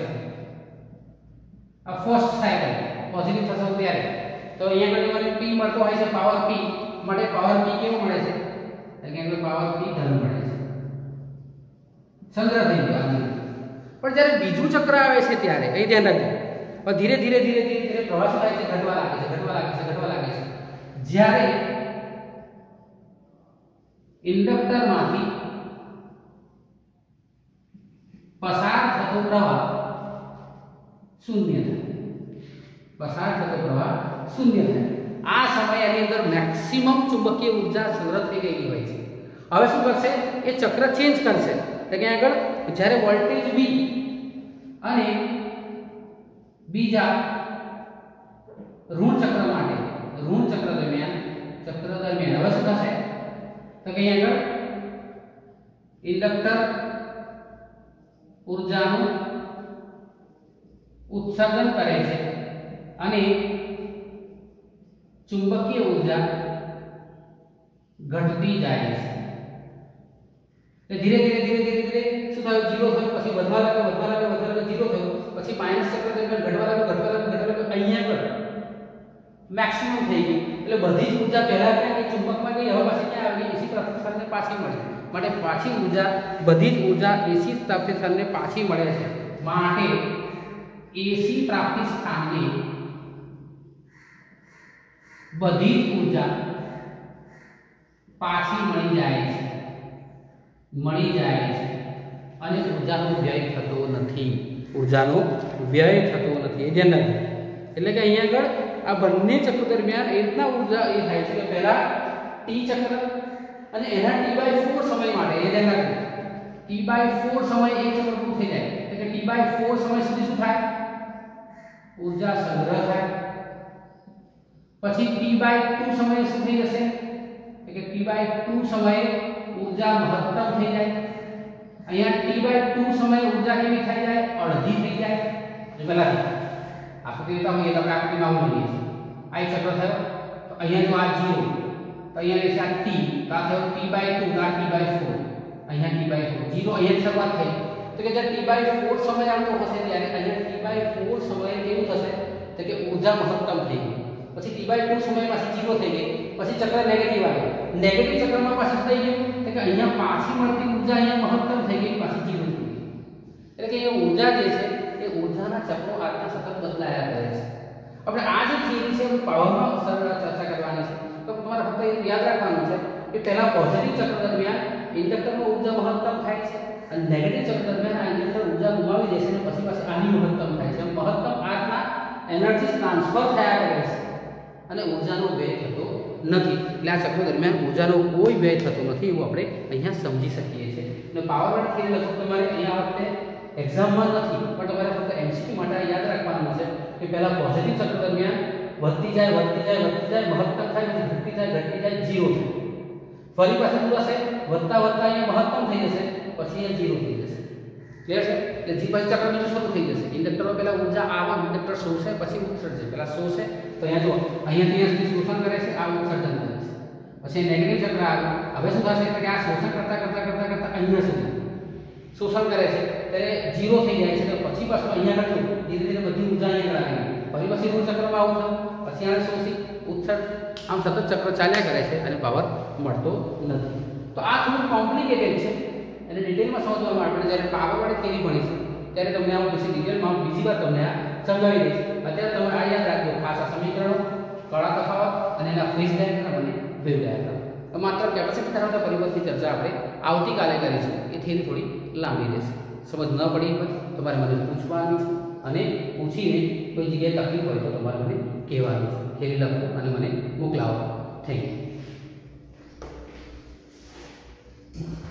આ ફર્સ્ટ સાયકલ પોઝિટિવ થશે ત્યારે તો અહીંયા આગળ મને p મળતો હોય છે, પાવર p માટે પાવર p કેવો મળે છે? એટલે પાવર p ધન મળે છે, સંગ્રહ થઈ ગયો. પણ જ્યારે બીજું ચક્ર આવે છે ત્યારે અહીં ધ્યાન રાખજો, પણ ધીરે ધીરે ધીરે ધીરે ધીરે પ્રવાહ થાય છે, ઘટવા લાગે છે, ઘટવા લાગે છે, ઘટવા લાગે છે. જ્યારે ઇન્ડક્ટરમાંથી પસાર થતો પ્રવાહ શૂન્ય થાય, પસાર થતો પ્રવાહ શૂન્ય થાય. આ સમયની અંદર મેક્સિમમ ચુંબકીય ઊર્જા સંગ્રહ થઈ ગયેલી હોય છે. હવે શું કરશે? એ ચક્ર ચેન્જ કરશે. એટલે કે આગળ જ્યારે વોલ્ટેજ V અને બીજા ઋણ ચક્ર માટે ઋણ ચક્ર દરમિયાન ચક્ર દરમિયાન હવે શું થશે? તો કે આગળ ઇન્ડક્ટર ઊર્જાનું ઉત્સર્જન કરે છે અને ચુંબકીય ઊર્જા ઘટતી જાય છે. ધીરે ધીરે ધીરે ધીરે ધીરે શું થયું? જીરો થયું, પછી વધવા લાગે, વધવા લાગે, વધવા લાગે, જીરો થયું, પછી માઈનસ ચક્ર દરમિયાન ઘટવા લાગે, ઘટવા લાગે, ઘટવા લાગે, અહીંયા આગળ મેક્સિમમ થઈ ગયું. એટલે બધી જ ઊર્જા પહેલા ક્યાં ગઈ? ચુંબકમાં ગઈ, હવે પાછી ક્યાં આવી? એસી પ્રાપ્તિ સ્થાનને પાછી મળી. માટે પાછી ઊર્જા બધી જ ઊર્જા એસી પ્રાપ્તિ સ્થાનને પાછી મળે છે. માટે એસી પ્રાપ્તિ સ્થાનને બધી જ ઊર્જા પાછી મળી જાય છે, મળી જાય છે અને ઊર્જાનો વ્યય થતો નથી, ઊર્જાનો વ્યય થતો નથી. એ ધ્યાન રાખજો. એટલે કે અહીંયા આગળ આ બંને ચક્ર દરમિયાન એ રીતના ઊર્જા એ થાય છે કે પહેલા ટી ચક્ર અને એના ટી બાય ફોર સમય માટે એ ધ્યાન રાખજો. ટી બાય ફોર સમય એક ચક્ર પૂરું થઈ જાય એટલે કે ટી બાય ફોર સમય સુધી શું થાય? ઊર્જા સંગ્રહ થાય. પછી ટી બાય ટુ સમય શું થઈ જશે? એટલે કે ટી બાય ટુ સમયે ઊર્જા મહત્તમ થઈ જાય. અહીંયા ટી બાય ટુ સમયે ઊર્જા કેવી થઈ જાય? અડધી થઈ જાય. જો પહેલા આકૃતિ તો અમે તમને આકૃતિમાં આવું લઈએ છીએ. આ એક ચક્ર થયો તો અહીંયા જો આ જીરો તો અહીંયા લેશે આ ટી તો આ થયો ટી બાય ટુ તો આ ટી બાય ફોર, અહીંયા ટી બાય ફોર, જીરો અહીંયા શરૂઆત થઈ. તો કે જ્યારે ટી બાય ફોર સમય આવતો હશે ત્યારે અહીંયા ટી બાય ફોર સમયે કેવું થશે? તો કે ઊર્જા મહત્તમ થઈ ગઈ. પછી ટી બાય ટુ સમય પાછી જીરો થઈ ગઈ, પછી ચક્ર નેગેટિવ આવ્યો. નેગેટિવ ચક્રમાં પાછું થઈ ગયું તો કે અહીંયા પાછી મળતી ઊર્જા અહીંયા મહત્તમ થઈ ગઈ, પાછી જીરો થઈ ગઈ. એટલે કે એ ઊર્જા જે છે એ ઊર્જાના ચક્રો આજના સતત બદલાયા કરે છે. આપણે આ જે થિયરી છે એ પાવરમાં સરળ ચર્ચા કરવાની છે. તો તમારે ફક્ત એ યાદ રાખવાનું છે કે પહેલા પોઝિટિવ ચક્ર દરમિયાન ઇન્ડક્ટરમાં ઊર્જા મહત્તમ થાય છે અને નેગેટિવ ચક્ર દરમિયાન આ ઇન્ડક્ટર ઊર્જા ગુમાવી દેશે અને પછી પાછી આની મહત્તમ થાય છે. મહત્તમ આજના એનર્જી ટ્રાન્સફર થયા કરે છે અને ઊર્જાનો વ્યય થતો નથી. એટલે આ ચક્ર દરમિયાન ઊર્જાનો કોઈ વ્યય થતો નથી એવું આપણે અહીંયા સમજી શકીએ છીએ. અને પાવર વોટ થિયરી લખો તમારે અહીંયા વખતે એક્ઝામમાં નથી પણ તમારે ફક્ત એમસીક્યુ માટે યાદ રાખવાનું છે કે પહેલા પોઝિટિવ ચક્ર દરમિયાન વધતી જાય વધતી જાય વધતી જાય મહત્તમ થાય, પછી ઘટતી જાય ઘટતી જાય જીરો થાય. ફરી પાછું શું થશે? વધતા વધતા અહીંયા મહત્તમ થઈ જશે, પછી અહીંયા જીરો થઈ જશે. ક્લિયર છે? એટલે જી પછી ચક્ર બીજું શરૂ થઈ જશે. ઇન્ડક્ટરમાં પહેલા ઊર્જા આવે, ઇન્ડક્ટર શોષે પછી ઉત્સર્જે. પહેલા શોષે તો અહીંયા જો અહીંયા ત્યાં સુધી શોષણ કરે છે, આ ઉત્સર્જન કરે છે. પછી નેગેટિવ ચક્ર આવે. હવે શું થશે? એટલે કે આ શોષણ કરતા કરતા કરતા કરતા અહીંયા સુધી શોષણ કરે છે ત્યારે જીરો થઈ જાય છે. તો પછી પાછું અહીંયા આગળ ધીરે ધીરે બધી ઊર્જા અહીંયા આગળ આવી. ફરી પછી ઋણ ચક્રમાં આવું થયું, પછી આને શોષી ઉત્સર્જ, આમ સતત ચક્ર ચાલ્યા કરે છે અને પાવર મળતો નથી. તો આ થોડું કોમ્પ્લિકેટેડ છે અને ડિટેલમાં સમજવા માટે આપણે જ્યારે પાવર વાળી થિયરી ભણીશું ત્યારે તમને આવું પછી ડિટેલમાં બીજી વાર તમને આ સમજાવી દઈશ. અત્યારે તમે આ યાદ રાખજો, ખાસ આ સમીકરણો, કળા તફાવત અને એના ફેઝ ડાયાગ્રામ અને વેવ ડાયાગ્રામ. તો માત્ર કેપેસિટી ધરાવતા પરિબળની ચર્ચા આપણે આવતીકાલે કરીશું. એ થિયરી થોડી લાંબી રહેશે. સમજ ન પડી હોય તમારે મને પૂછવાની છે અને પૂછીને કોઈ જગ્યાએ તકલીફ હોય તો તમારે મને કહેવાનું છે. થિયરી લખો અને મને મોકલાવો. થઈ ગઈ.